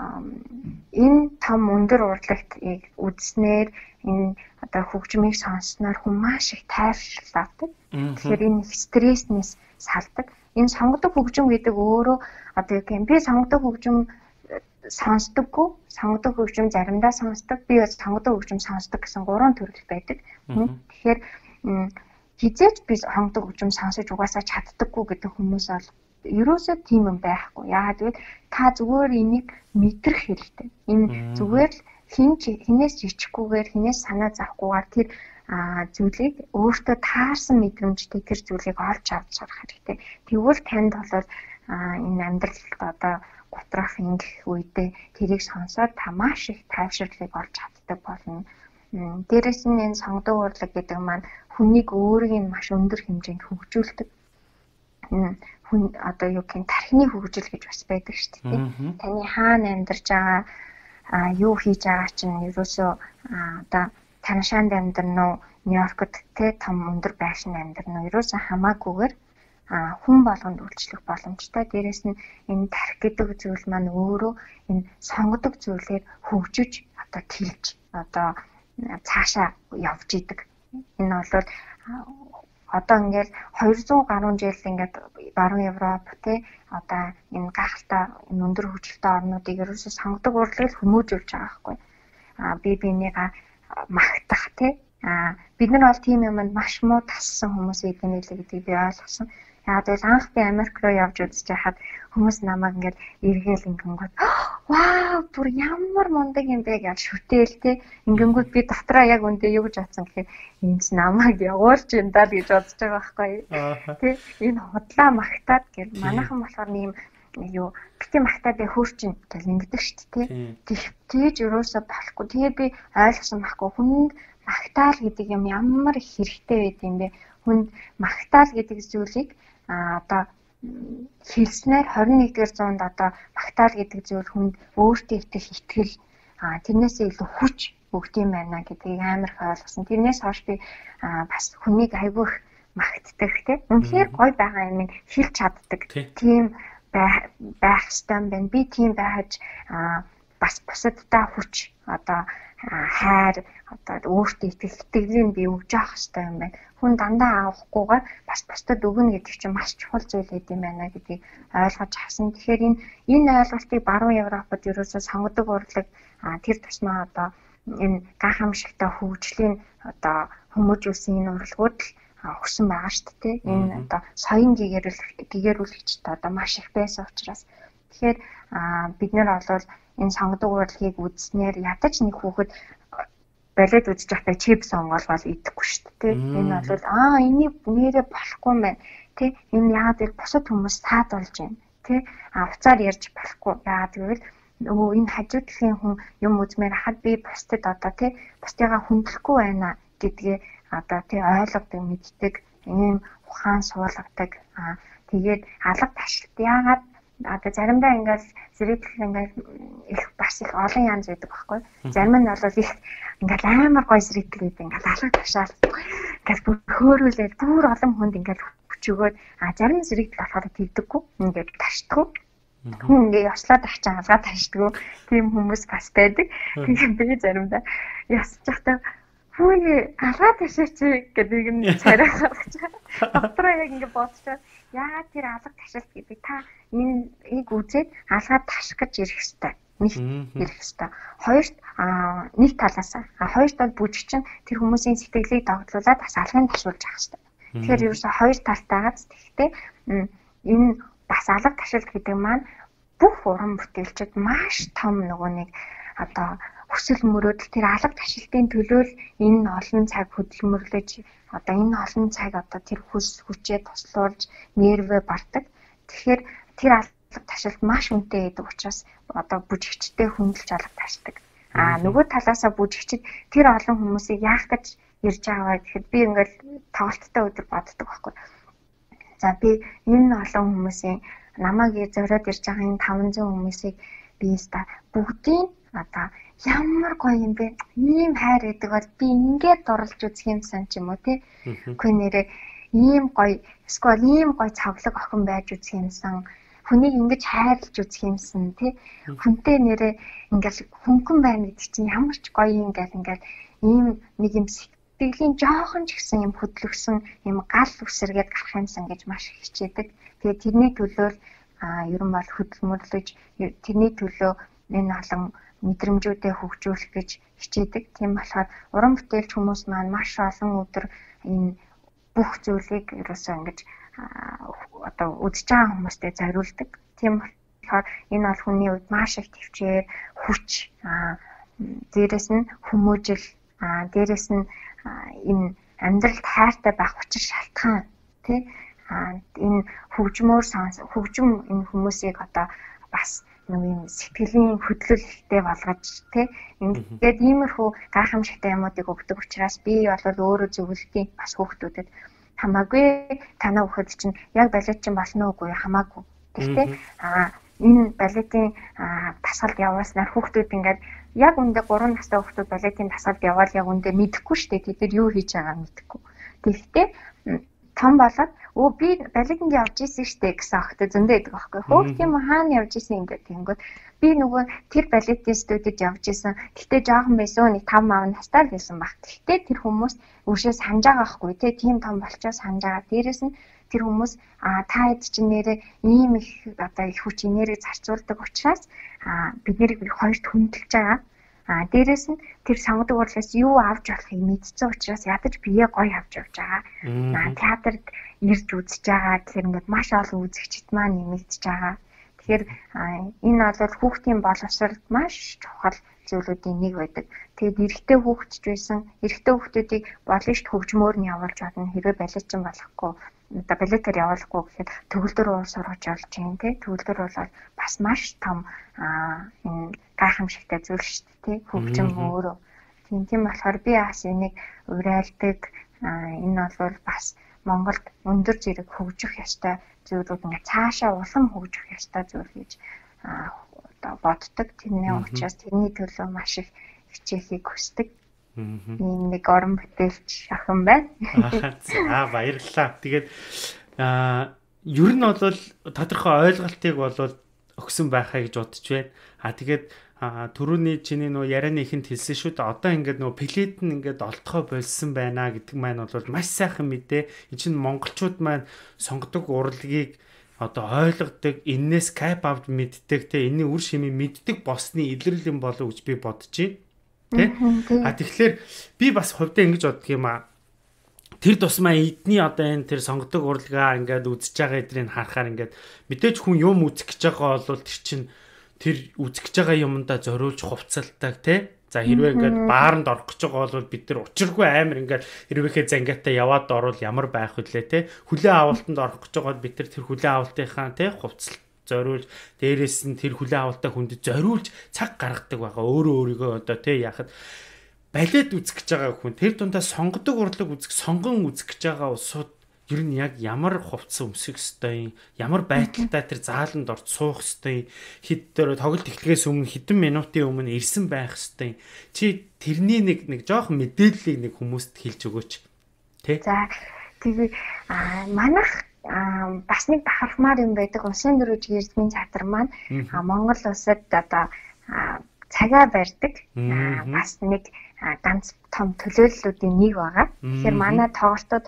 энэ том өндөр урлагтыг үзснээр энэ одоо хөгжмийг сонссноор хүн маш их тайвшрал авдаг. Тэгэхээр энэ стресснээс салдаг. Энэ сонгодог хөгжим гэдэг өөрөө одоо юм би сонгодог хөгжим сонсдоггүй, сонгодог хөгжим заримдаа сонсдог, би бас сонгодог хөгжим сонсдог гэсэн гурван төрөл байдаг. Тэгэхээр хизээч би сонгодог хөгжим сонсож угаасаа чаддаггүй гэдэг хүмүүс бол ерөөсөө тийм юм байхгүй. Яагаад гэвэл та зүгээр энийг мэдрэх хэрэгтэй. Энэ зүгээр л хин хинээс жижиггүйгээр хинээс санаа завахгүйгээр тэр зүйлийг өөртөө таарсан мэдрэмжтэй тэр зүйлийг олж авч сурах хэрэгтэй. Тэгвэл танд бол энэ амьдралд одоо готрах ингэх үедээ тэрийг сонсоод та маш их тайвширлыг олж чаддаг болно. Дээрээс нь энэ сонгодог урлаг гэдэг маань хүнийг өөрийг нь маш өндөр хэмжээнд хөгжүүлдэг. Хүн одоо юу гэх юм тархины хөгжил гэж бас байдаг шүү дээ. Таны хаана амьдарч байгаа а юу хийж байгаа чинь ерөөсөө одоо Таншаанд амьдрнаа уу, Нью-Йоркт те том өндөр байшин амьдрнаа уу ерөөсөө хамаагүйгээр а хүн болгонд үйлчлэх боломжтой. Дээрээс нь энэ тарих гэдэг зүйл маань өөрөө энэ сонгодог зүйлээр хөгжиж одоо тэлж одоо цаашаа явж идэг. Энэ бол одоо ингээд двухсад гаруй жил ингээд баруун Европ те одоо энэ гахалтай өндөр хөгжилтэй орнуудыг ерөөсөө сонгодог урлагийг хүмүүжүүлж байгаа байхгүй. А би бинийгаа магтах те а бид нар бол тийм юмд маш муу тассан хүмүүс гэдэг нэлээ гэдгийг би ойлгосон. Яг л анх би Америк руу явж үзэж байхад хүмүүс намайг ингээд эргээл ингэнгүүт вау бүр ямар мундаг юм бэ гэж шүтээл те ингэнгүүт би дотроо яг үндэ юу гэж бодсон гэхээр энэ ч намайг явуулж юм даа гэж бодож байгаа байхгүй те энэ худлаа магтаад гэл манайхан болохоор нэм юу бити магтаад би хөөрчин гэл ингэдэг шүү дээ те тэгж өрөөсө болохгүй тэгээ би ойлгосон байхгүй хүнд магтаал гэдэг юм ямар их хэрэгтэй байд юм бэ хүнд магтаал гэдэг зүйлийг а одоо хэлснээр двадцать нэгдүгээр зуунд одоо магтаал гэдэг зүйл хүнд өөртөө итгэх итгэл а тэрнээсээ илүү хүч өгд юм байна гэдгийг амар их ойлгосон. Тэрнээс хойш би бас хүнийг айгүй их магтдаг тийм. Үнэхээр гоё байгаа юм хэлж чаддаг. Тийм байх ёстой юм байна. Би тийм байж бас бусадтай хүч одоо хайр одоо өөртөө итгэх итгэлийн би өгж авах хэрэгтэй юм байна. Хүн дандаа авахгүйгээр бас бусдад өгнө гэдэг чинь маш чухал зүйл гэдэг юм байна гэдгийг ойлгож авсан. Тэгэхээр энэ энэ ойлголтыг баруун Европод ерөөсөө сонгодог урлаг тэр тусмаа одоо энэ гайхамшигтай хөгжлийн одоо хүмүүжүүлсэн энэ урлагууд л өгсөн байгаа шүү дээ. Энэ одоо соён гэгэрүүлэх гэгэрүүлэгчтэй одоо маш их байсан учраас тэгэхээр бид нар бол энэ сонгодог урлагийг үзснээр ядаж нэг хүүхэд балет үзэж байхдаа чипс онгоолгол идэхгүй шүү дээ. Энэ бол аа энийг нэрээ болохгүй юм байна. Тэ энэ яагаад гэвэл бусад хүмүүс таад болж байна. Тэ а уцаар ярьж болохгүй. Яагаад гэвэл өө энэ хажуудлын хүн юм үзмээр хад би бусдад одоо тэ бусдыгаа хүндлэхгүй байна гэдгээ одоо тэ ойлгодог мэддэг ийм ухаан суулгадаг. Аа тэгээд алга ташлт яагаад одоо заримдаа ингээл зэрэгтэл ингээл их бас их олон янз байдаг байхгүй. Зарим нь бол их ингээл амар гой зэрэгтэл байдаг. Ингээл алга ташаал. Ингээл бүр хөөрүүлээд бүр олон хүнд ингээл хүчөөгөөд а зарим зэрэгтэл болохоор тэгдэггүй. Ингээд ташдаггүй. Хүн ингээ явслаад ачаа алгаа ташдаггүй. Тийм хүмүүс бас байдаг. Тэгээд би заримдаа ясч захтаа хөөе алгаа ташаач гэдэг нь царай гаргаж байгаа. Дотроо яг ингээ бодчихоо яа тэр алга ташаалт гэдэг та энэ ийг үзээд алгаад таших гэж ирэх хэвээр нэг ирэх хэвээр. Хоёрт аа нэг талаас а хоёрт бол бүжиг чинь тэр хүмүүсийн сэтгэлийг догтлуулад бас алгыг ташуулж авах хэвээр. Тэгэхээр ерөөсө хоёр талтайгаас тэгтээ энэ бас алга ташаалт гэдэг маань бүх уран бүтээлчд маш том нөгөө нэг одоо хүсэл мөрөөдөл тэр алга ташилтын төлөө л энэ олон цаг хөдөлмөрлөж одоо энэ олон цаг одоо тэр хүс хүчээ туслуулж нервээ бардаг. Тэгэхээр тэр алга ташилт маш үнэтэй гэдэг учраас одоо бүжигчтэй хөндлөж алга ташдаг. Аа нөгөө талаасаа бүжигчд тэр олон хүмүүсийг яах гэж ирж байгаа гэхэд би ингээл тоглолттой өдөр боддог байхгүй. За би энэ олон хүмүүсийн намайг зориод ирж байгаа энэ таван зуун хүмүүсийг би ста бүгдийн одоо ямар гоё юм бэ? Ийм хайр гэдэг бол би ингээд дурлж үзэх юмсан ч юм уу тий. Үгүй нэрээ ийм гоё эсвэл ийм гоё цавлаг охин байж үзэх юмсан. Хүнийг ингэж хайрлж үзэх юмсан тий. Хүнтэй нэрээ ингээл хөнгөн байна гэдэг чинь ямар ч гоё юм ингээл ингээл ийм нэг юм сэтгэлийн жоохон ч гэсэн юм хөдлөгсөн юм гал үсэргээд гарах юмсан гэж маш хичээдэг. Тэгээ тэрний төлөө а ерөн бол хөдөлмөрлөж тэрний төлөө энэ олон мэдрэмжүүдээ хөгжүүлэх гэж хичээдэг. Тийм болохоор уран бүтээлч хүмүүс маань маш олон өдөр энэ бүх зүйлийг ерөөсөө ингэж одоо үзэж байгаа хүмүүстэй зориулдаг. Тийм болохоор энэ бол хүний үед маш их төвчээр хүч а дээрэс нь хүмүүжил а дээрэс нь энэ амьдралд хайртай байх учир шалтгаан тий а энэ хөгжмөр сонс хөгжим энэ хүмүүсийг одоо бас нэг юм сэтгэлийн хөдлөлттэй болгож тий ингээд иймэрхүү гайхамшигтай юмуудыг өгдөг учраас би бол өөрөө зөвлөдгийг бас хүүхдүүдэд хамаагүй танаа хүүхэд чинь яг балет чинь болно уугүй хамаагүй. Гэхдээ а энэ балетын тасгалд явуулснаар хүүхдүүд ингээд яг үндэ гурван настай хүүхдүүд балетын тасгалд явбал яг үндэ мэдэхгүй шүү дээ. Тэд нар юу хийж байгааг мэдэхгүй. Тэгэхдээ том болоод өө би балетанд явж исэн штэ гэсэн охтой зөндөө байдаг аахгүй. Хөөх тийм хаана явж исэн ингээд тэнгүүд би нөгөө тэр балетын студид явж исэн. Гэтэ жоохон байсан нэг таван мав настай л байсан баг. Гэтэ тэр хүмүүс өшөө санаж байгаа аахгүй тий тийм том болчоо санаж байгаа. Дээрэс нь тэр хүмүүс а та хэд чинь нэрээ ийм их одоо их хүч энерги зарцуулдаг учраас а бид нэрийг хоёрт хөндлөж байгаа. А дээрэс нь тэр сонгодог урлагаас юу авч болохыг мэдсэн учраас ядаж бие гоё авч явж байгаа. А театрт ирж үзэж байгаа. Тэгэхээр ингээд маш олон үзэгчд маань нэмэгдэж байгаа. Тэгэхээр энэ бол хүүхдийн боловсролд маш чухал зүйлүүдийн нэг байдаг. Тэгээд эрэгтэй хүүхдч байсан, эрэгтэй хүүхдүүдийг болно ш хөгжмөөр нь явуулж чадна. Хэрвээ балетчин болохгүй, одоо балетаар явуулахгүй гэхэд төгөлдөр уур сургаж явуулж юм тий. Төгөлдөр бол бас маш том энэ гайхамшигтай зүйл шүү дээ тий. Хөгжим өөрөө. Тийм тийм болохоор би бас энийг урайлдаг. Энэ бол бас Монголд өндөр зэрэг хөгжих ёстой зүйлүүд ингээ цаашаа улам хөгжих ёстой зүйл гэж одоо боддог. Тэрний учраас тэрний төлөө маш их хичээхийг хүсдэг. Ийм нэг орон бүтээлч охин байна. За баярлалаа. Тэгээд аа ер нь бол тодорхой ойлголтыг бол өгсөн байхаа гэж бодож байна. А тэгээд түрүүний чиний нөө ярианы ихэнд хэлсэн шүү дээ. Одоо ингээд нөө плед нь ингээд олдохой болсон байна гэдэг маань бол маш сайхан мэдээ. Энэ чинь монголчууд маань сонгодог урлагийг одоо ойлгодог, энээс кайп авд мэддэг те энэний үр шимийг мэддэг болсны илрэл юм болов гэж би бодож байна. Тэ? А тэгэхээр би бас хувьдаа ингэж боддог юм а. Тэр тусмаа эдний одоо энэ тэр сонгодог урлагаа ингээд үзэж байгаа эдрийг харахаар ингээд мэдээж хүн юм үзэх гэж байгаа бол тэр чинь тэр үзэх гэж байгаа юмдаа зориулж хувцалдаг те. За хэрвээ ингээд бааранд орох гэж байгаа бол бид нар учиргүй амар ингээд хэрвээхээ зангиатаа яваад орвол ямар байх вүлээ те. Хүлээ авалтанд орох гэж байгаа бол бид нар тэр хүлээ авалтынхаа те хувцал зориулж дээрээс нь тэр хүлээ авалтаа хүндэд зориулж цаг гаргадаг байгаа. Өөрөө өөрийгөө одоо те яхад балет үзэх гэж байгаа хүн тэр дундаа сонгодог урлаг үзэх сонгон үзэх гэж байгаа улсууд ер нь яг ямар хувцас өмсөх ёстой юм, ямар байдалтай тэр зааланд орж суух ёстой, хэд тэр тоглолт эхлэхээс өмнө хэдэн минутын өмнө ирсэн байх ёстой. Чи тэрний нэг нэг жоохон мэдээллийг нэг хүмүүст хэлж өгөөч. Тэ? За тэгээ манайх бас нэг бахархмаар юм байдаг. Усын дөрөж эрдмийн театр маань Монгол улсад одоо цагаа барьдаг. Бас нэг ганц том төлөөллүүдийн нэг байгаа. Тэгэхээр манай тоглолтууд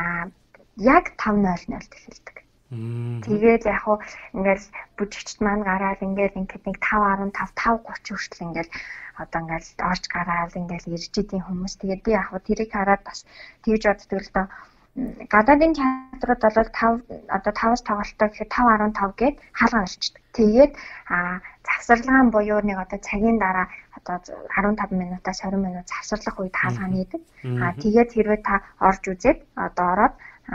яг five null null эхэлдэг. Тэгээд яг хуу ингээл бүжигчд маань гараад ингээл ингээд нэг five fifteen five thirty хүртэл ингээл одоо ингээл орж гараад ингээл ирж идэм хүмүүс. Тэгээд би яг хуу тэрийг хараад бас тэгж боддог л доо. Гадаадын театрууд бол five одоо five-аас тоглолтоо гэхэд five fifteen гэд хаалга болчдөг. Тэгээд завсарлагын буюу нэг одоо цагийн дараа одоо арван таван минутаас арван минут завсарлах үед хаалгаа нээдэг. Аа тэгээд хэрвээ та орж үзээд одоо ороод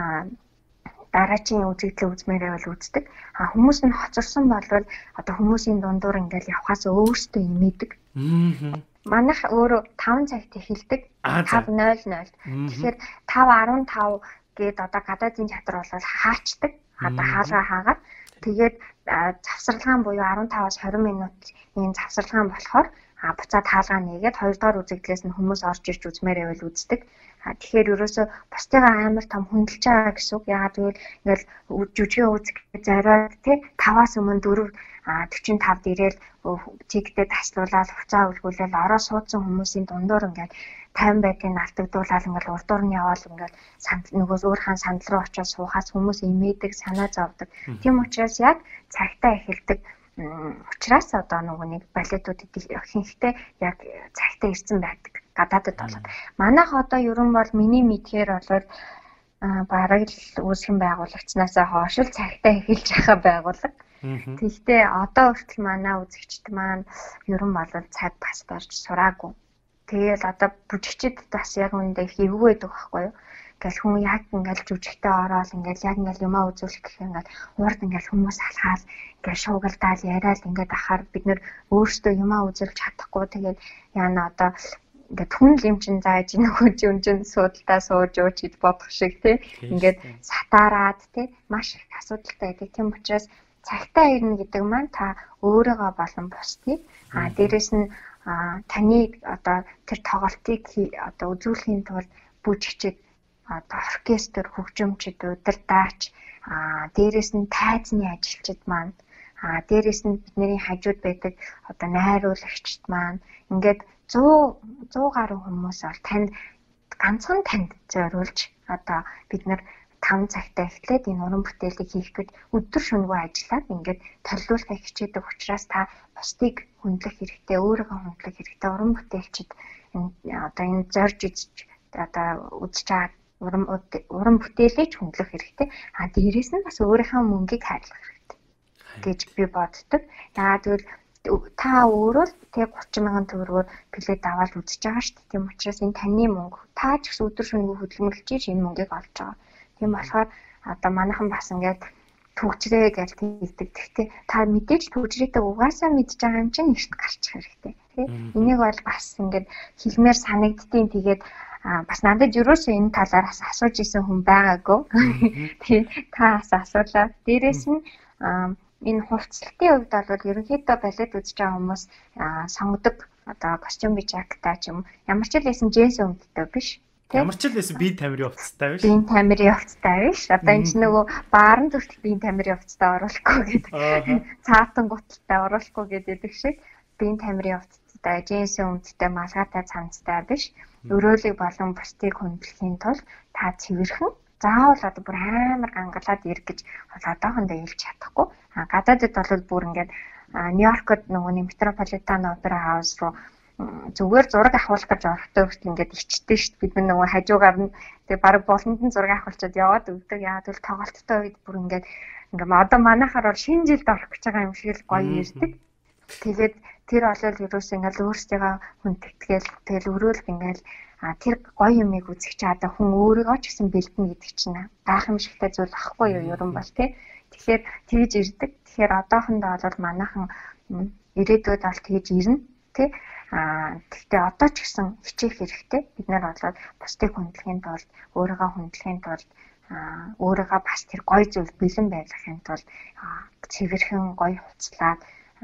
дараагийн үзэгдлээ үзмээрээ бол үздэг. А хүмүүс нь хоцорсон болвол одоо хүмүүсийн дундуур ингээл явхаас өөртөө имээдэг. Манайх өөрөө таван цагт эхэлдэг. таван ноёл ноёл. Тэгэхээр таван арван тав гээд одоо гадаадын чатар бол хаачдаг. Одоо хаалгаа хаагаад тэгээд завсарлагаан буюу арван таваас хорин минутын завсарлагаан болохоор а буцаад хаалгаа нээгээд хоёрдугаар үзэгдлээс нь хүмүүс орж ирж үзмээрээ байл үздэг. А тэгэхээр ерөөсө бусдыгаа амар том хөндлөж байгаа гэсэн үг. Яагаад гэвэл ингээл жүжигийн үзэх зориод тий таваас өмнө дөрөв дөрвөн тавд ирээл тигтэй таслуулаад хуцаа үлгүүлэл ороо суудсан хүмүүсийн дундуур ингээл тайван байдгийг алдагдуулаад ингээл урдуур нь яваал ингээл нөгөөс өөр хаан сандал руу очиж суухаас хүмүүс имээдэг, санаа зовдөг. Тийм учраас яг цагтаа эхэлдэг учраас одоо нөгөө нэг балетуудад ихэнхдээ яг цагтаа ирсэн байдаг. Гадаадд болоод. Манайх одоо ерөн бол миний мэдхээр бол бараг л үүсгэн байгуулагчнаасаа хойш л цагтаа эхэлж байгаа байгууллага. Тэгэхдээ одоо хүртэл манай үзэгчд маань ерөн бол цаг бас барьж сураагүй. Тэгэл одоо бүжигчд бас яг үүндээ их эвгүй байдаг байхгүй юу? Ингээл хүн яг ингээл жүжигтэй ороод ингээл яг ингээл юмаа үзүүлэх гэх юм ингээл урд ингээл хүмүүс алхаал ингээл шуугалдаал яриад ингээд ахаар бид нөр өөрсдөө юмаа үзүүлж чадахгүй тэгээд яана одоо ингээд хүн л юм чин зааж нөгөө юм чин суудалтаа сууж ууч гэж бодох шиг тий ингээд сатаарад тий маш их асуудалтай байдаг. Тийм учраас цагтаа ирнэ гэдэг маань та өөрийгөө болон бусдыг а дээрэс нь таны одоо тэр тоглолтыг одоо үзүүлэхийн тулд бүжигчид одоо оркестр хөгжимчид удирдаач а дээрэс нь тайзны ажилчид маань а дээрэс нь бидний хажууд байдаг одоо найруулагчид маань ингээд сто гаруй хүмүүс бол танд ганцхан танд зориулж одоо бид нар таван цагтаа эхлээд энэ уран бүтээлийг хийх гэж өдөр шөнөгүй ажиллаад ингээд төлөвлөлтөй хичээдэг учраас та бусдыг хөндлөх хэрэгтэй, өөрийгөө хөндлөх хэрэгтэй. Уран бүтээлчид одоо энэ зорж үзэж одоо үзэж байгаа уран уран бүтээлийг хөндлөх хэрэгтэй. А дээрээс нь бас өөрийнхөө мөнгийг хайрлах хэрэгтэй гэж би боддог. Яагаад гэвэл та өөрөө тэг гурван мянган төгрөгөөр билет аваад үзэж байгаа шүү дээ. Тийм учраас энэ таны мөнгө. Та ч гэсэн өдөр шөнөгүй хөдөлмөрлөж ийж энэ мөнгийг олж байгаа. Тийм болохоор одоо манайхан бас ингээд төгжрээ гэж хэлдэг. Гэхдээ та мэдээж төгжрээтэй угаасаа мэдж байгаа юм чинь эрт гарчих хэрэгтэй. Тэ? Энийг бол бас ингээд хэлмээр санагдтiin тэгээд бас надад юусоо энэ талаар асууж исэн хүн байгаагүй. Тийм та бас асуулаа. Дээрээс нь энэ хувцлалтын хувьд бол ерөнхийдөө балет үзэж байгаа хүмүүс сонгодог одоо костюм бижактай ч юм ямар ч л байсан джинс өмдтэй биш. Ямар ч л байсан би тамирын хувцастай биш. Би тамирын хувцастай биш. Одоо энэ ч нөгөө баарн төртөл би тамирын хувцастай оруулахгүй гэдэг. Цаатан гуталтай оруулахгүй гэдэг шиг би тамирын хувцастай, джинс өмдтэй, малгайтай цамцтай биш. Өрөөлөг болон бусдыг хөндлөхийн тулд та цэвэрхэн заавал одоо бүр амар гангалаад ирэх гэж бол одоохондоо хэлж чадахгүй. А гадаадд бол бүр ингээд Нью-Йоркод нөгөө Метрополитано Опера хаус руу зүгээр зураг авах гэж орохдоо ихт ингээд ичдээ шүү дээ. Бид нөгөө хажуугаар нь тэг баг болонд нь зураг авахчаад яваад өгдөг. Яагаад гэвэл тоглолттой үед бүр ингээд ингээд одоо манайхаар бол шинэ жилд орох гэж байгаа юм шиг л гоё ирдэг. Тэгээд тэр олол ерөөс ингээд өөрсдөө хүндэтгээл тэгэл өрөөлг ингээд а тэр гоё юмыг үзэх чи одоо хүн өөрийгөө ч гэсэн бэлдэнэ гэдэг чинь гайхамшигтай зүйл ахгүй юу ерөн бол тий. Тэгэхээр тэгж ирдэг. Тэгэхээр одоохондоо бол манайхан ирээдүйд бол тэгж ирнэ тий. А гэхдээ одоо ч гэсэн хичээх хэрэгтэй. Бид нар болоод бусдыг хөндлөхийн тулд өөрийгөө хөндлөхийн тулд өөрийгөө бас тэр гоё зүйл бэлэн байлгахын тулд цэвэрхэн гоё хуцлаад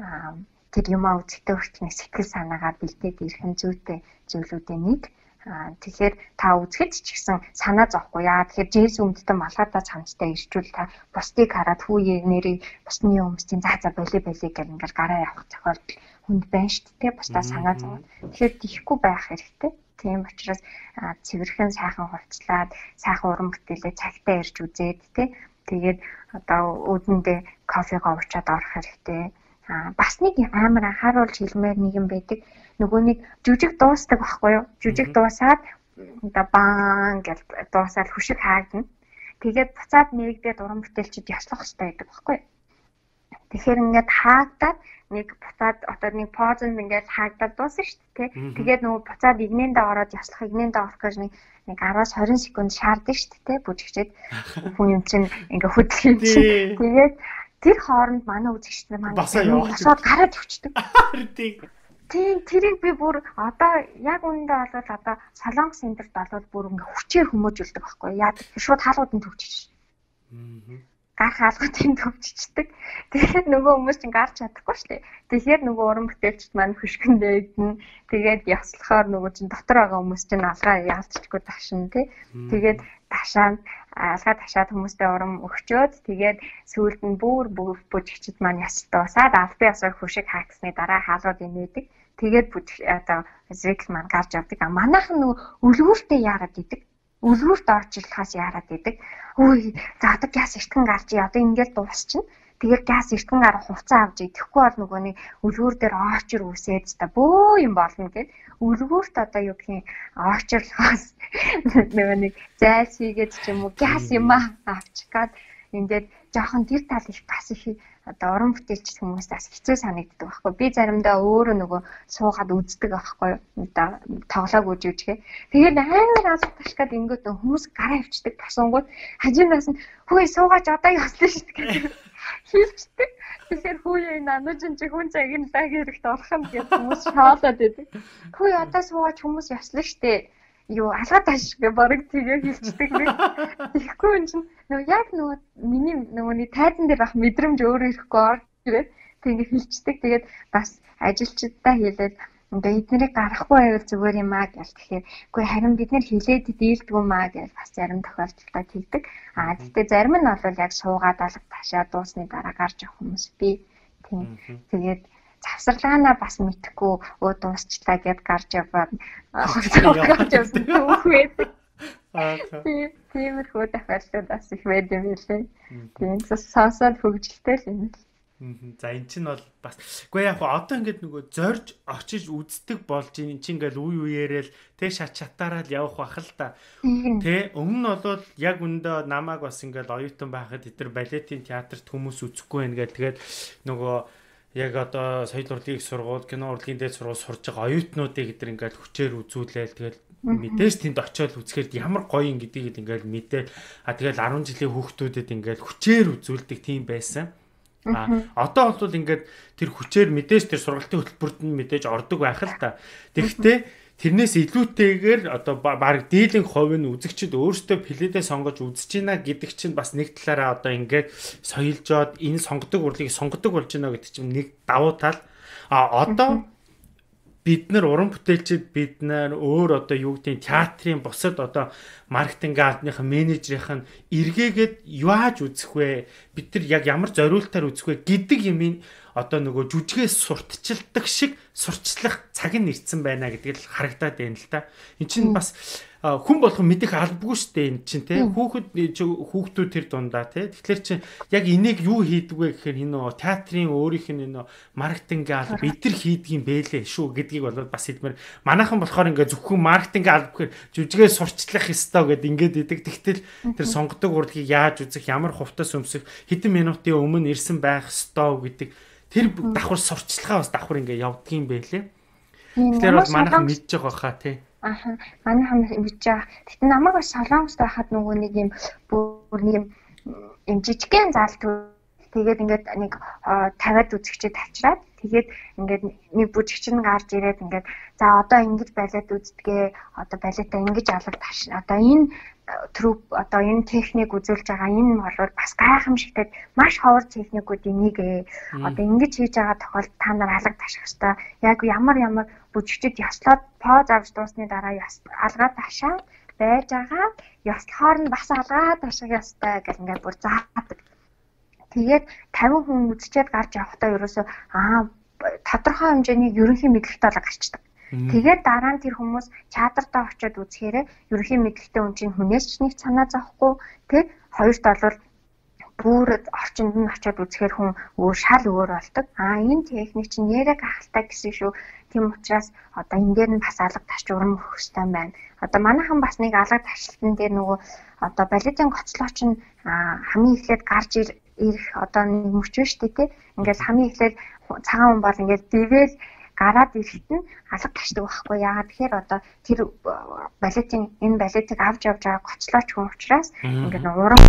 тэр юмаа үзэхдээ хүртэл сэтгэл санаагаар бэлдээд ирэх нь зүйтэй зүйлүүдийн нэг. Аа тэгэхээр та үзэхэд ч гэсэн санаа зовхгүй. Яа тэгэхээр джинс өмдтэй малгайдаа цамцтай ирчүүл та бусдыг хараад хүүе нэрийг бусны өмсдийн заа за болио болио гэх ингээл гараа явах тохиолдол хүнд байна шүү дээ. Бусдаа санаа зовоод. Тэгэхээр тийхгүй байх хэрэгтэй. Тийм учраас цэвэрхэн сайхан хувцлаад сайхан уран бүтээлээ цагтаа ирж үзээд тий. Тэгээд одоо үүдэндээ кофегоо уучаад орох хэрэгтэй. А бас нэг амар анхааруулж хэлмээр нэг юм байдаг. Нөгөө нэг жүжиг дуустдаг байхгүй юу? Жүжиг дуусаад одоо баан гэж дуусаад хүшиг хаагдана. Тэгээд буцаад нэгдээд уран бүтээлчид яслах хэрэгтэй байдаг байхгүй юу? Тэгэхээр ингээд хаагдаад нэг буцаад одоо нэг позонд ингээд хаагдаад дуусна шүү дээ. Тэгээд нөгөө буцаад игнэндээ ороод ёслох игнэндээ орох гэж нэг нэг араас двадцать секунд шаарддаг шүү дээ. Бүжигчээд хүн юм чинь ингээд хөдлөх юм чинь. Тэгээд тэр хооронд манай үзэгчд нар манай босоод гараад өвчдөг. Тийм тэрийг би бүр одоо яг үүндээ бол одоо Солонгос энтерт бол бүр ингээ хүчээр хүмүүжүүлдэг байхгүй яа шууд хаалгуудын төвчж. Аа. Гар хаалгуудын төвчждэг. Тэгэхээр нөгөө хүмүүс чинь гарч чадахгүй шүү дээ. Тэгэхээр нөгөө уран бүтээлчд маань хөшгөн дээдэн тэгээд яслахаар нөгөө чинь дотор байгаа хүмүүс чинь алгаа яалтчгүй ташин тий. Тэгээд ташаанд алгаа ташаад хүмүүстэй урам өгчөөд тэгээд сүүлд нь бүр бүр бүжигчд маань ястаасаад албан ёсоор хөшиг хаагдсны дараа хаалгууд инээдэг. Тэгээд бүжиг одоо зрикл маань гарч явдаг. А манайхан нөгөө үлгүүртээ яарад идэг. Үлгүүрт орж ирлахаас яарад идэг. Үгүй за одоо газ эртгэн гарч одоо ингээд дуусчихна. Тэгээд газ эртгэн гарах хувцас авч идэхгүй бол нөгөө нэг үлгүүр дээр оочр үсээд та бөө юм болно гэд үлгүүрт одоо юу гэх юм оочрлохоос нөгөө нэг зайлс хийгээд ч юм уу газ юм авчих гад ингээд жоохон тэр тал их бас их одоо уран бүтээлч хүмүүстээс хэцүү санагддаг байхгүй. Би заримдаа өөрөө нөгөө суугаад үздэг байхгүй. Одоо тоглоог үжижгээ. Тэгээд амар асуулташ гээд ингээд хүмүүс гараа өвчдөг тасангууд хажуунаас нь хөөе суугаач одоо яслаа шүү дээ. Хийвчдэг. Тэгэхээр хөөе нанужин чи хүн цаг нь даг хэрэгт орох юм гэж хүмүүс шаалаад байдаг. Хөөе одоо суугаач хүмүүс яслаа шүү дээ. Юу алгаа тааш гэ барыг тэгээ хэлцдэг нэг. Тэгэхгүй юм чинь нөгөө яг нөгөө миний нөгөөний тайзан дээр ах мэдрэмж өөрөө ирэхгүй орж ирээд тэгээ хэлцдэг. Тэгээд бас ажилчдаа хэлээд ингээ эднэрийг гарахгүй байвал зүгээр юм аа гэл тэгэхээр үгүй харин бид нэр хилээд дийлдэг юм аа гэж бас зарим тохиолдолд хэлдэг. Аа гэхдээ зарим нь бол яг суугаад алга таашаа дуусны дараа гарч явах хүмүүс би тийм тэгээд завсарлагаанаа бас мэдхгүй өө дуусчлаа гэд гарч яваад гарч явсан түүхээ. Аа тиймэрхүү тохиолдол бас их байд юм лээ. Тийм сонсоод хөгжилтэй л юм. За эн чинь бол бас үгүй яг одоо ингээд нөгөө зорж очиж үздэг болж ин чинь ингээл үе үеэрэл тэ шат чатаараа л явах бах л та. Тэ өмнө нь бол яг өндөө намайг бас ингээл оюутан байхад эдгээр балетын театрт хүмүүс үзэхгүй байх ингээд тэгээд нөгөө яг одоо соёл урлагийн сургууль, кино урлагийн дээд сургууль сурж байгаа оюутнуудыг эдгээр ингээд хүчээр үзүүлээл тэгэл мэдээж тэнд очиод үзэхэд ямар гоё юм гэдгийг ингээд мэдээ. А тэгэл арван жилийн хүүхдүүдэд ингээд хүчээр үзүүлдэг тийм байсан. А одоо бол ингээд тэр хүчээр мэдээж тэр сургалтын хөтөлбөрт нь мэдээж ордог байх л та. Тэгэхдээ тэрнээс илүүтэйгээр одоо баг дийлэнх хувь нь үзэгчд өөрсдөө пледээ сонгож үзэж байна гэдэг чинь бас нэг талаараа одоо ингээд соёлжоод энэ сонгодог урлагийг сонгодог болж байна гэдэг чинь нэг давуу тал. А одоо бид нар уран бүтээлчид бид нар өөр одоо юу гэдэг театрын бусад одоо маркетинг албаныхан менежерийнх нь эргээгээд яаж үзэх вэ? Бид нар яг ямар зориултаар үзэх вэ гэдэг юм одоо нөгөө жүжигээс сурталчилдаг шиг сурчлах цаг нь ирсэн байна гэдгийг л харагдаад байна л та. Энд чинь бас хүн болгон мэдэх албагүй шүү дээ энэ чинь тий. Хүүхэд хүүхдүүд тэр дундаа тий. Тэгэхээр чи яг энийг юу хийдэг вэ гэхээр энэ театрын өөрийнх нь энэ маркетинг алба бид нар хийдэг юм бэлээ шүү гэдгийг бол бас хэлмээр. Манайхан болохоор ингээ зөвхөн маркетинг алба гэхээр жүжигээс сурчлах ёстой гэд ингээд идэг. Тэгтэл тэр сонгодог урлагийг яаж үзэх, ямар хувцас өмсөх, хэдэн минутын өмнө ирсэн байх ёстой гэдэг тэр давхар сурчлагаа бас давхар ингээ явдаг юм бэлээ. Тэгэхээр бол манайхан мэдж байгаа хаа тий. Аха манайхан мэдж байгаа. Тэгтээ намайг бас Солонгост байхад нөгөө нэг юм бүр нэг юм жижигхэн залт тэгээд ингээд нэг тавиад үзэгчээ тавьчраад тэгээд ингээд нэг бүжигч нь гарч ирээд ингээд за одоо ингэж балет үздэгэ одоо балетаа ингэж алга таш одоо энэ труп одоо энэ техник үзүүлж байгаа энэ бол бас гайхамшигтай маш ховор техникүүдийн нэг ээ одоо ингэж хийж байгаа тохиолдолд та нар алга таших хэвээр яг ямар ямар бүжигчд ёслоод поз авч дуусны дараа алгаа ташаа байж байгаа ёслохоор нь бас алгаа таших ёстой гэх ингээд бүр заадаг. Тэгээд тавин хүн үзчихэд гарч явахдаа ерөөсөө аа тодорхой хэмжээний ерөнхий мэдлэгтэй болоо гарчдаг. Тэгээд дараа нь тэр хүмүүс театртаа очиод үзэхээр ерөнхий мэдлэгтэй хүн чинь хүнээс ч нэг санаа зовхгүй тэг хоёрт бол бүр орчинд нь очиод үзэхээр хүн өөр шал өөр болдог. Аа энэ техник чинь нэрээ гахалтай гэсэн шүү. Тийм учраас одоо энэ дээр нь бас алга ташч урам өгөх хэрэгтэй байна. Одоо манайхан бас нэг алга ташлтан дээр нөгөө одоо балетын гоцлооч нь хамгийн эхлээд гарч ирэх одоо нэг мөч биш тий. Ингээд хамгийн эхлээд цагаан хүн бол ингээд дэвэл гараад ирэхэд нь алга ташдаг байхгүй яагаад тэгэхээр одоо тэр балетын энэ балетыг авч явж байгаа гоцлооч хүн учраас ингээд урам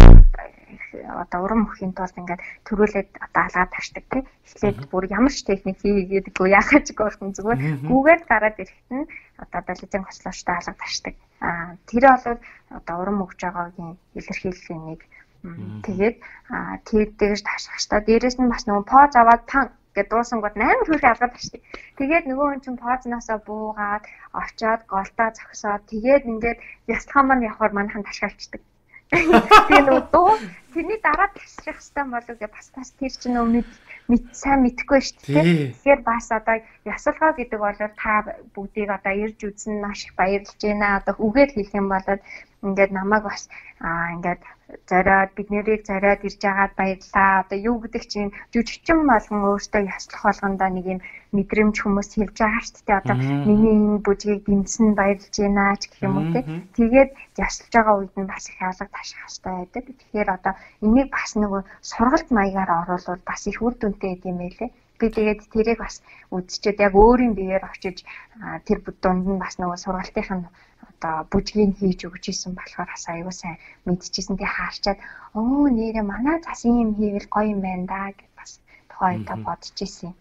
одоо урам өхийн тулд ингээд төрүүлээд одоо алгаад ташдаг тий. Эхлээд бүр ямар ч техник хийгээдэггүй яхаж гоохон зүгээр гүүгээд гараад ирэхэд нь одоо балетын гоцлоочтой алга ташдаг. Аа тэр бол одоо урам өгж байгаагийн илэрхийллийн нэг тэгээд тэр дээрж ташхтаа дээрээс нь бас нөгөө поз аваад пан гэдэг дуусангууд амар хөрх алгаад ташдаг. Тэгээд нөгөө хүн чинь позноосоо буугаад очоод голдоо зогсоод тэгээд ингээд ястхан маань явахаар манайхан ташгаалчдаг. Тэгээд нөгөө дуу тэрний дараа тасчих хэвээр болов гэж бас бас тэр чинь нөгөө мэд сайн мэдхгүй шүү дээ. Тэгэхээр бас одоо ясалгаа гэдэг бол та бүгдийг одоо ирж үзэн маш их баярлж байна. Одоо үгээд хэлэх юм бол ингээд намайг бас аа ингээд зориод бид нэрийг зориод ирж байгаад баярлаа. Одоо юу гэдэг чинь жүжигчин болгон өөртөө яслах болгондоо нэг юм мэдрэмж хүмүүс хэлж байгаа шүү дээ. Одоо миний энэ бүжгийг дэмжсэн баярлж байна ч гэх юм уу те. Тэгээд яслаж байгаа үед нь бас их алга таших хэрэгтэй байдаг. Тэгэхээр одоо энийг бас нөгөө сургалт маягаар оруулаад бас их үр дүнтэй гэм байлээ. Би тэгээд тэрийг бас үзчихэд яг өөрийн биеэр очиж тэр дунд нь бас нөгөө сургалтын одоо бүжгийг хийж өгч исэн болохоор бас аюу сайн мэдчихсэн. Тэгээ хаарчаад өө нэрээ манай зас юм хийвэл гоё юм байна да гэж бас тухайдаа бодож исэн.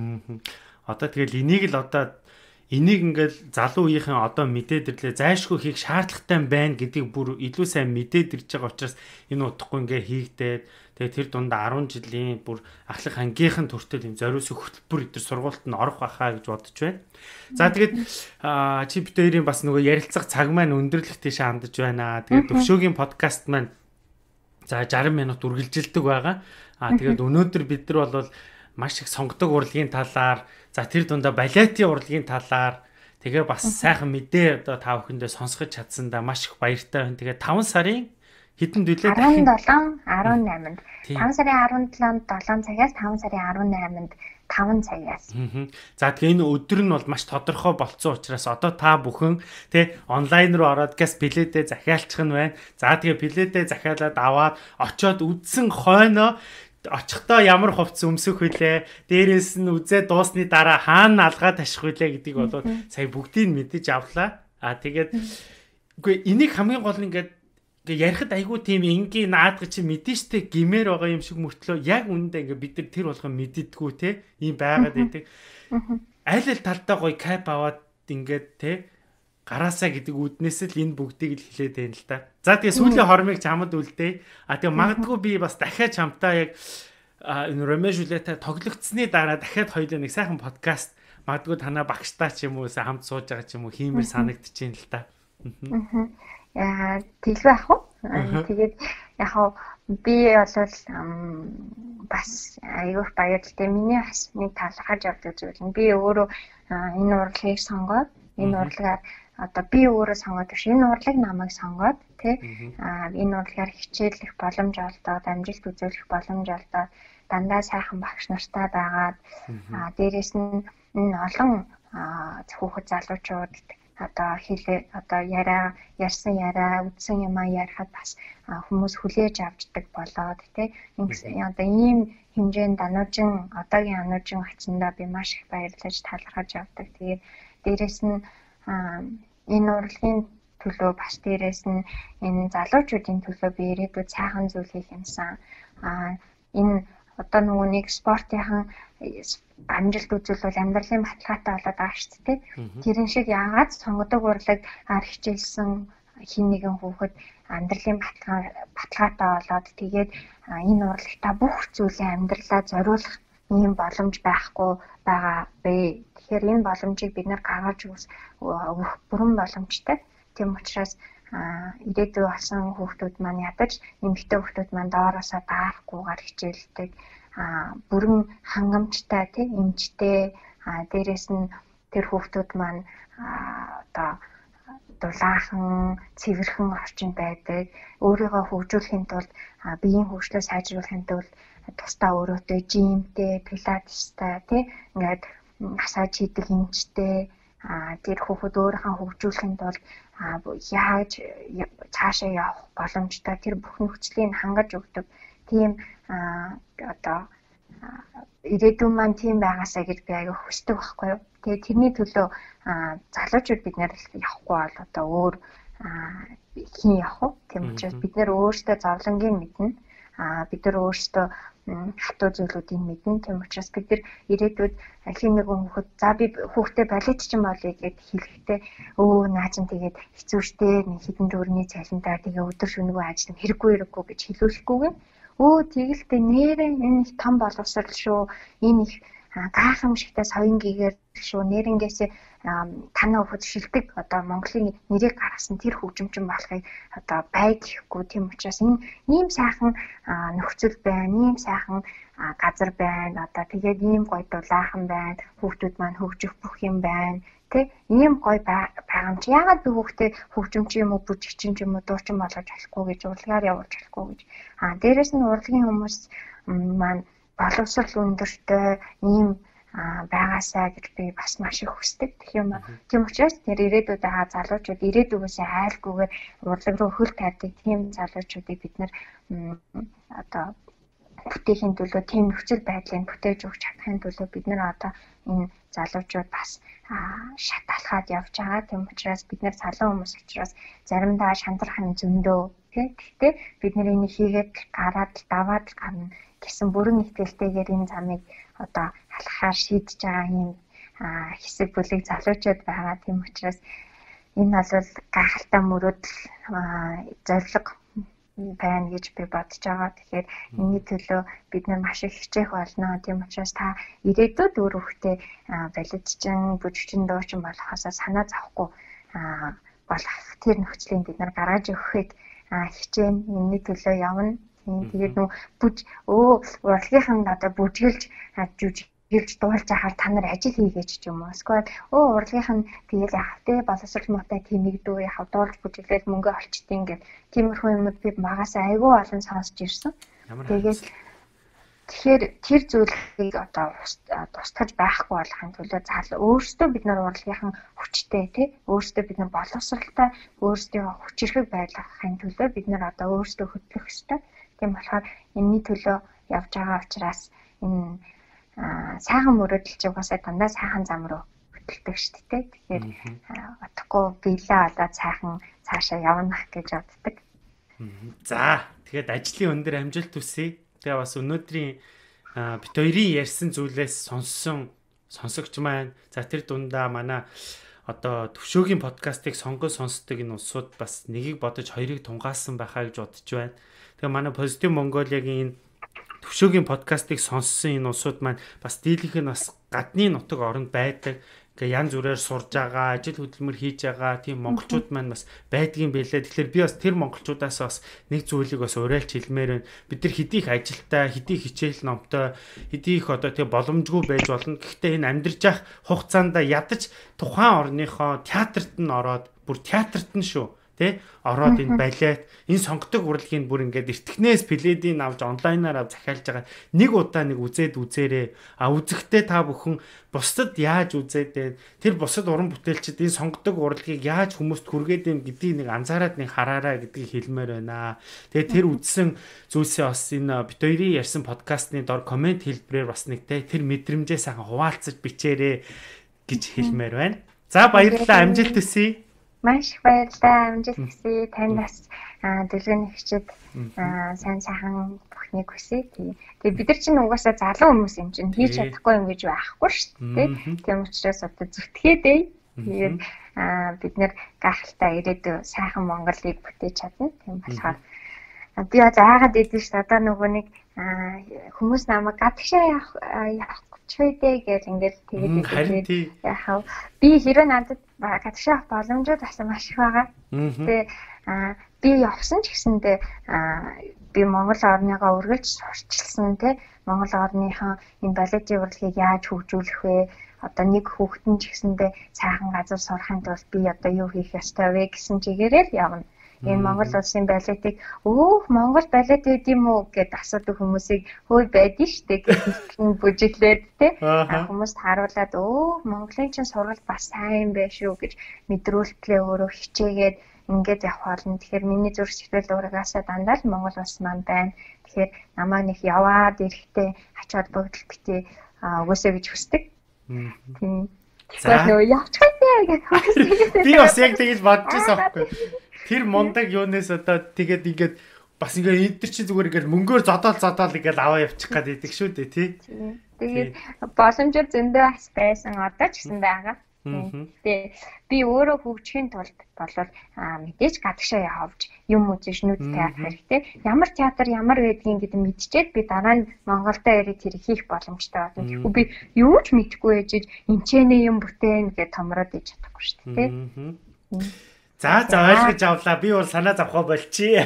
Одоо тэгэл энийг л одоо энийг ингээл залуу үеийнхэн одоо мэдээд ирлээ зайлшгүй хийх шаардлагатай байна гэдгийг бүр илүү сайн мэдээд ирж байгаа учраас энэ утгагүй ингээ хийгдээд тэгээ тэр дунд арван жилийн бүр ахлах ангийнхан төртөл юм зориулсан хөтөлбөр өдр сургуульд нь орох байхаа гэж бодож байна. За тэгээд чи бид хоёрын бас нөгөө ярилцах цаг маань өндөрлөх тийш хандж байна. Тэгээд Төвшөөгийн подкаст маань за шарсан минут үргэлжилдэг байгаа. Аа тэгээд өнөөдөр бид нар бол маш их сонгодог урлагийн талаар за тэр дундаа балетын урлагийн талаар тэгээ бас сайхан мэдээ одоо та бүхэндээ сонсгож чадсандаа маш их баяртай байна. Тэгээ таван сарын хэдэн дүүлээ арван седем арван найманд таван сарын арван седемд долоон цагаас таван сарын арван найманд таван цагаас. За тэгээ энэ өдөр нь бол маш тодорхой болцсон учраас одоо та бүхэн тэ онлайн руу ороод гэс билетээ захиалчих нь байна. За тэгээ билетээ захиалаад аваад очоод үдсэн хойноо очихдоо ямар хувцас өмсөх вүлээ, дээрээс нь үзээ дуусны дараа хаана алгаа таших вүлээ гэдгийг бол сая бүгдийг мэдэж авлаа. Аа тэгээд үгүй энийг хамгийн гол нь ингээд ярихад айгүй тийм энгийн наадга чи мэдэн штэ гимээр байгаа юм шиг мөртлөө яг үнэндээ ингээд бид нар тэр болгон мэддэггүй те ийм байгаад байдаг. Аль аль талдаа гоё кап аваад ингээд те гараасаа гэдэг үднээс л энэ бүгдийг л хэлээд байна л да. За тэгээ сүүлийн хормыг чамд үлдээ. А тэгээ магадгүй би бас дахиад чамтаа яг энэ Ромежулета тоглогдсны дараа дахиад хоёулаа нэг сайхан подкаст магадгүй танаа багштай ч юм уу хамт сууж байгаа ч юм уу хиймэр санагдчихээн л да. Аа тэглээ ах уу. Тэгээд яг хаа би бол бас аюух баярлалтай. Миний бас нэг талхаж явдаг зүйл нь би өөрөө энэ урлагийг сонгоод энэ урлагаар одоо би өөрөө сонгоод биш энэ урлаг намайг сонгоод тий а энэ урлагаар хичээлэх боломж олдоод амжилт үзүүлэх боломж олдоод дандаа сайхан багш нартай байгаад а дээрэс нь энэ олон хүүхэд залуучууд одоо хэлээ одоо яриа ярьсан яриа үдсэн юмаа ярихад бас хүмүүс хүлээж авчдаг болоод тий одоо ийм хэмжээнд ануужин одоогийн ануужин очиндаа би маш их баярлаж талархаж явдаг. Тэгээд дээрэс нь энэ урлагийн төлөө бас дээрээс нь энэ залуучуудын төлөө би ирээдүйд сайхан зүйл хийх юмсан. Аа энэ одоо нөгөө нэг спортынхан амжилт үзүүлвэл амьдралын баталгаатай болоод байгаа шүү дээ. Тэрэн шиг яагаад сонгодог урлаг ар хичээлсэн хин нэгэн хүүхэд амьдралын баталгаатай болоод тэгээд энэ урлагтаа бүх зүйлээ амьдралаа зориулах ийм боломж байхгүй байгаа бэ. Тэгэхээр энэ боломжийг бид нар гаргаж өгөх бүрэн боломжтой. Тийм учраас ирээдүйд болсон хүүхдүүд маань ядаж эмэгтэй хүүхдүүд маань доороосоо даахгүйгээр хичээлдэг бүрэн хангамжтай тийм эмчтэй дээрэс нь тэр хүүхдүүд маань одоо дулаахан цэвэрхэн орчин байдаг. Өөрийгөө хөгжүүлэхийн тулд биеийн хөгжлөө сайжруулахын тулд тусдаа өөрөөдөө жимтэй, пилатестай тий ингээд массаж хийдэг эмчтэй а тэр хүүхэд өөрийнхөө хөгжүүлэхийн тулд яаж цаашаа явах боломжтой тэр бүх нөхцөлийг хангаж өгдөг тийм одоо ирээдүйн маань тийм байгаасаа гэж би аяга хүсдэг байхгүй юу. Тэгээ тэрний төлөө залуучууд бид нэр явахгүй бол одоо өөр хин явах уу. Тийм учраас бид нэр өөрсдөө зовлонгийн мэднэ. Аа бид нар өөрсдөө хатуу зүйлүүдийг мэднэ. Тийм учраас бид нар ирээдүйд хин нэг хүүхэд за би хүүхдээ балет ч юм болъё гэд хэлэхдээ өө наа чин тэгээд хэцүү шттэ нэг хідэн дөрөвний цалинтаа тэгээ өдөр шөнөгүй ажиллах хэрэггүй хэрэггүй гэж хэлүүлэхгүйгээр өө тэгэлтэй нэрээ энэ их том боловсрал шүү. Энэ их гайхамшигтай соён гэгээр шүү. Нэрнгээсээ танаа хөвд шилдэг одоо Монголын нэрийг гаргасан тэр хөгжимчин болохыг одоо бай гэхгүй. Тийм учраас энэ ийм сайхан нөхцөл байна, ийм сайхан газар байна. Одоо тэгээд ийм гоё дулаахан байна. Хүүхдүүд маань хөгжих бүх юм байна. Тэ ийм гоё байгаа юм чи яагаад би хүүхдээ хөгжимч юм уу, бүжигчин юм уу, дуучин болгож болохгүй гэж урлагаар явуулж болохгүй гэж. Аа дээрэс нь урлагийн хүмүүс маань боловсрол өндөртэй ийм байгаасаа гэж би бас маш их хүсдэг. Тэгэх юм. Тийм учраас тэр ирээдүйд байгаа залуучууд ирээдүгөөсөө айлгүйгээр урлаг руу хөл тавьдаг тийм залуучуудыг бид нэр одоо бүтээхийн төлөө тийм нөхцөл байдлыг бүтээж өгч чадахын төлөө бид нэр одоо энэ залуучууд бас шаталхаад явж байгаа. Тийм учраас бид нэр салан хүмүүс учраас заримдаа шандрах юм зөндөө. Гэхдээ бид нэр энийг хийгээд гараад даваад гарна гэсэн бүрэн итгэлтэйгээр энэ замыг одоо халахаар шийдэж байгаа юм хэсэг бүлэг залуучууд байгаа. Тийм учраас энэ бол гайхалтай мөрөөдөл зорилго байна гэж би бодож байгаа. Тэгэхээр энэний төлөө бид нар маш их хичээх болно. Тийм учраас та ирээдүйд өөр хөвгтэй балетчин, бүжигчин, дуучин болохоосоо санаа зовхгүй болох тэр нөхцөлийг бид нар гаргаж өгөхөд хичээн. Энэний төлөө явна. Тэгээд нөө бүж өө урлагийнхан одоо бүжгэлж жүжиглж дуулж ахаар та нар ажил хийгээч ч юм уу. Эсвэл өө урлагийнхан тэгэл яах вэ? Боловсрол муутай тэмэгдүү яах дуулж бүжиглээд мөнгө олчдیں۔ Гэт тиймэрхүү юмуд би магаас айгүй олон сонсч ирсэн. Тэгээд тэгэхээр тэр зүйлийг одоо тусгаж байхгүй болохын төлөө зал өөрсдөө бид нар урлагийнхан хүчтэй тий өөрсдөө бид нар боловсралтай өөрсдөө хүчирхэг байлгахын төлөө бид нар одоо өөрсдөө хөтлөх ёстой. Тийм болохоор энэний төлөө явж байгаа учраас энэ сайхан мөрөөдөлч угаасаа дандаа сайхан зам руу хөтөлдөг шүү дээ. Тэгэхээр утгагүй биелээ болоод сайхан цаашаа явна гэж боддог. За тэгээд ажлын өндөр амжилт хүсье. Тэгээ бас өнөөдрийн бит хоёрын ярьсан зүйлээс сонссон сонсогч маань за тэр дундаа манай одоо төвшөөгийн подкастыг сонгож сонсдог энэ улсууд бас нэгийг бодож хоёрыг тунгаасан байхаа гэж бодож байна. Тэгээ манай Positive Mongolia-гийн энэ төвшөөгийн подкастыг сонссон энэ улсууд маань бас дийлэнх нь бас гадны нутаг оронд байдаг. Ингээ янз бүрээр сурж байгаа, ажил хөдөлмөр хийж байгаа тийм монголчууд маань бас байдгийн байлаа. Тэгэхээр би бас тэр монголчуудаас бас нэг зүйлийг бас уриалж хэлмээр байна. Бид нар хэдий их ажилтаа, хэдий хичээл номтой, хэдий их одоо тийм боломжгүй байж болно. Гэхдээ энэ амьдарч явах хугацаанд ядаж тухайн орныхоо театрт нь ороод, бүр театрт нь шүү. Тэ ороод энэ балет энэ сонгодог урлагийн бүр ингээд эртгнээс пледийг авч онлайнаар ав захиалж байгаа нэг удаа нэг үзээд үзээрээ а үзэхдээ та бүхэн бусдад яаж үзээд тэр бусад уран бүтээлчид энэ сонгодог урлагийг яаж хүмүүст хүргээд юм гэдгийг нэг анзаараад нэг хараараа гэдгийг хэлмээр байна. Тэгээ тэр үзсэн зүйлсээ бас энэ бит хоёрын ярьсан подкастны дор комент хэлбэрээр бас нэг тэр мэдрэмжээ сайхан хуваалцаж бичээрэй гэж хэлмээр байна. За баярлалаа, амжилт хүсье. Маш их баярлалаа. Амжилт хүсье. Танд бас дэлгэн нэгчид сайн сайхан бүхнийг хүсье. Тэгээ бид нар чинь угаасаа залуу хүмүүс юм чинь хийж чадахгүй юм гэж байхгүй шүү дээ. Тийм учраас одоо зүтгээдэй. Тэгээд бид нэр гайхалтай ирээдүй сайхан Монголыг бүтээж чадна. Тийм болохоор би заагаад идэв шүү. Одоо нөгөө нэг хүмүүс намайг гадагшаа явах явах чөйдэй гэж ингээд тэгээд яхав би хэрвээ надад гадагшаа боломжууд бас маш их байгаа. Тэгээ би явсан ч гэсэндээ би Монгол орныгоо үргэлж сурчилсан тий Монгол орныхоо энэ балетын урлагийг яаж хөгжүүлэх вэ? Одоо нэг хүүхдэн ч гэсэндээ сайхан газар сурахын тулд би одоо юу хийх ёстой вэ гэсэн чигээрээ л явна. Энэ Монгол улсын балетыг өөх Монгол балет байд юм уу гэд асуудаг хүмүүсийг хөөе байдэн штэ гэж бүжиглээд те хүмүүст харуулад өө Монголын чинь сургал бас сайн байх шүү гэж мэдрүүлтлээ өөрөө хичээгээд ингээд явах болно. Тэгэхээр миний зүрх сэтгэл уургаасаа дандаа л Монгол улс маань байна. Тэгэхээр намаа нэг яваад ирэхдээ ач холбогдол битээ өгөөсэй гэж хүсдэг. Тийм. Тэгэхээр нөө явчих нэ гэж хүсдэг. Би бас яг тэгж бодож байсан байхгүй. Тэр мундаг юунаас одоо тэгээд ингээд бас ингээд эдгэр чи зүгээр ингээд мөнгөөр зодоол зодоол ингээд аваа явчих гээд идэг шүү дээ тий. Тэгээд боломжоор зөндөө бас байсан одоо ч гэсэн байгаа. Тэгээ би өөрөө хөгжихийн тулд болвол мэдээж гадагшаа явж юм үзэж нүд таах хэрэгтэй. Ямар театр ямар гэдгийг гэдэг мэдчихээд би дараа нь Монголдо ирээд тэр хийх боломжтой байна. Тэгэхгүй би юу ч мэдэхгүй ээжиж энчэнэ юм бүтээн гэж томроод иж чадахгүй шүү дээ. За за ойлгож авлаа. Би бол санаа зовхоо болчихъя.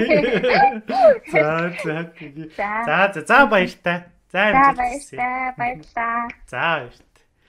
За за. За за баяртай. За баярлалаа. Баярлалаа. За баярлалаа.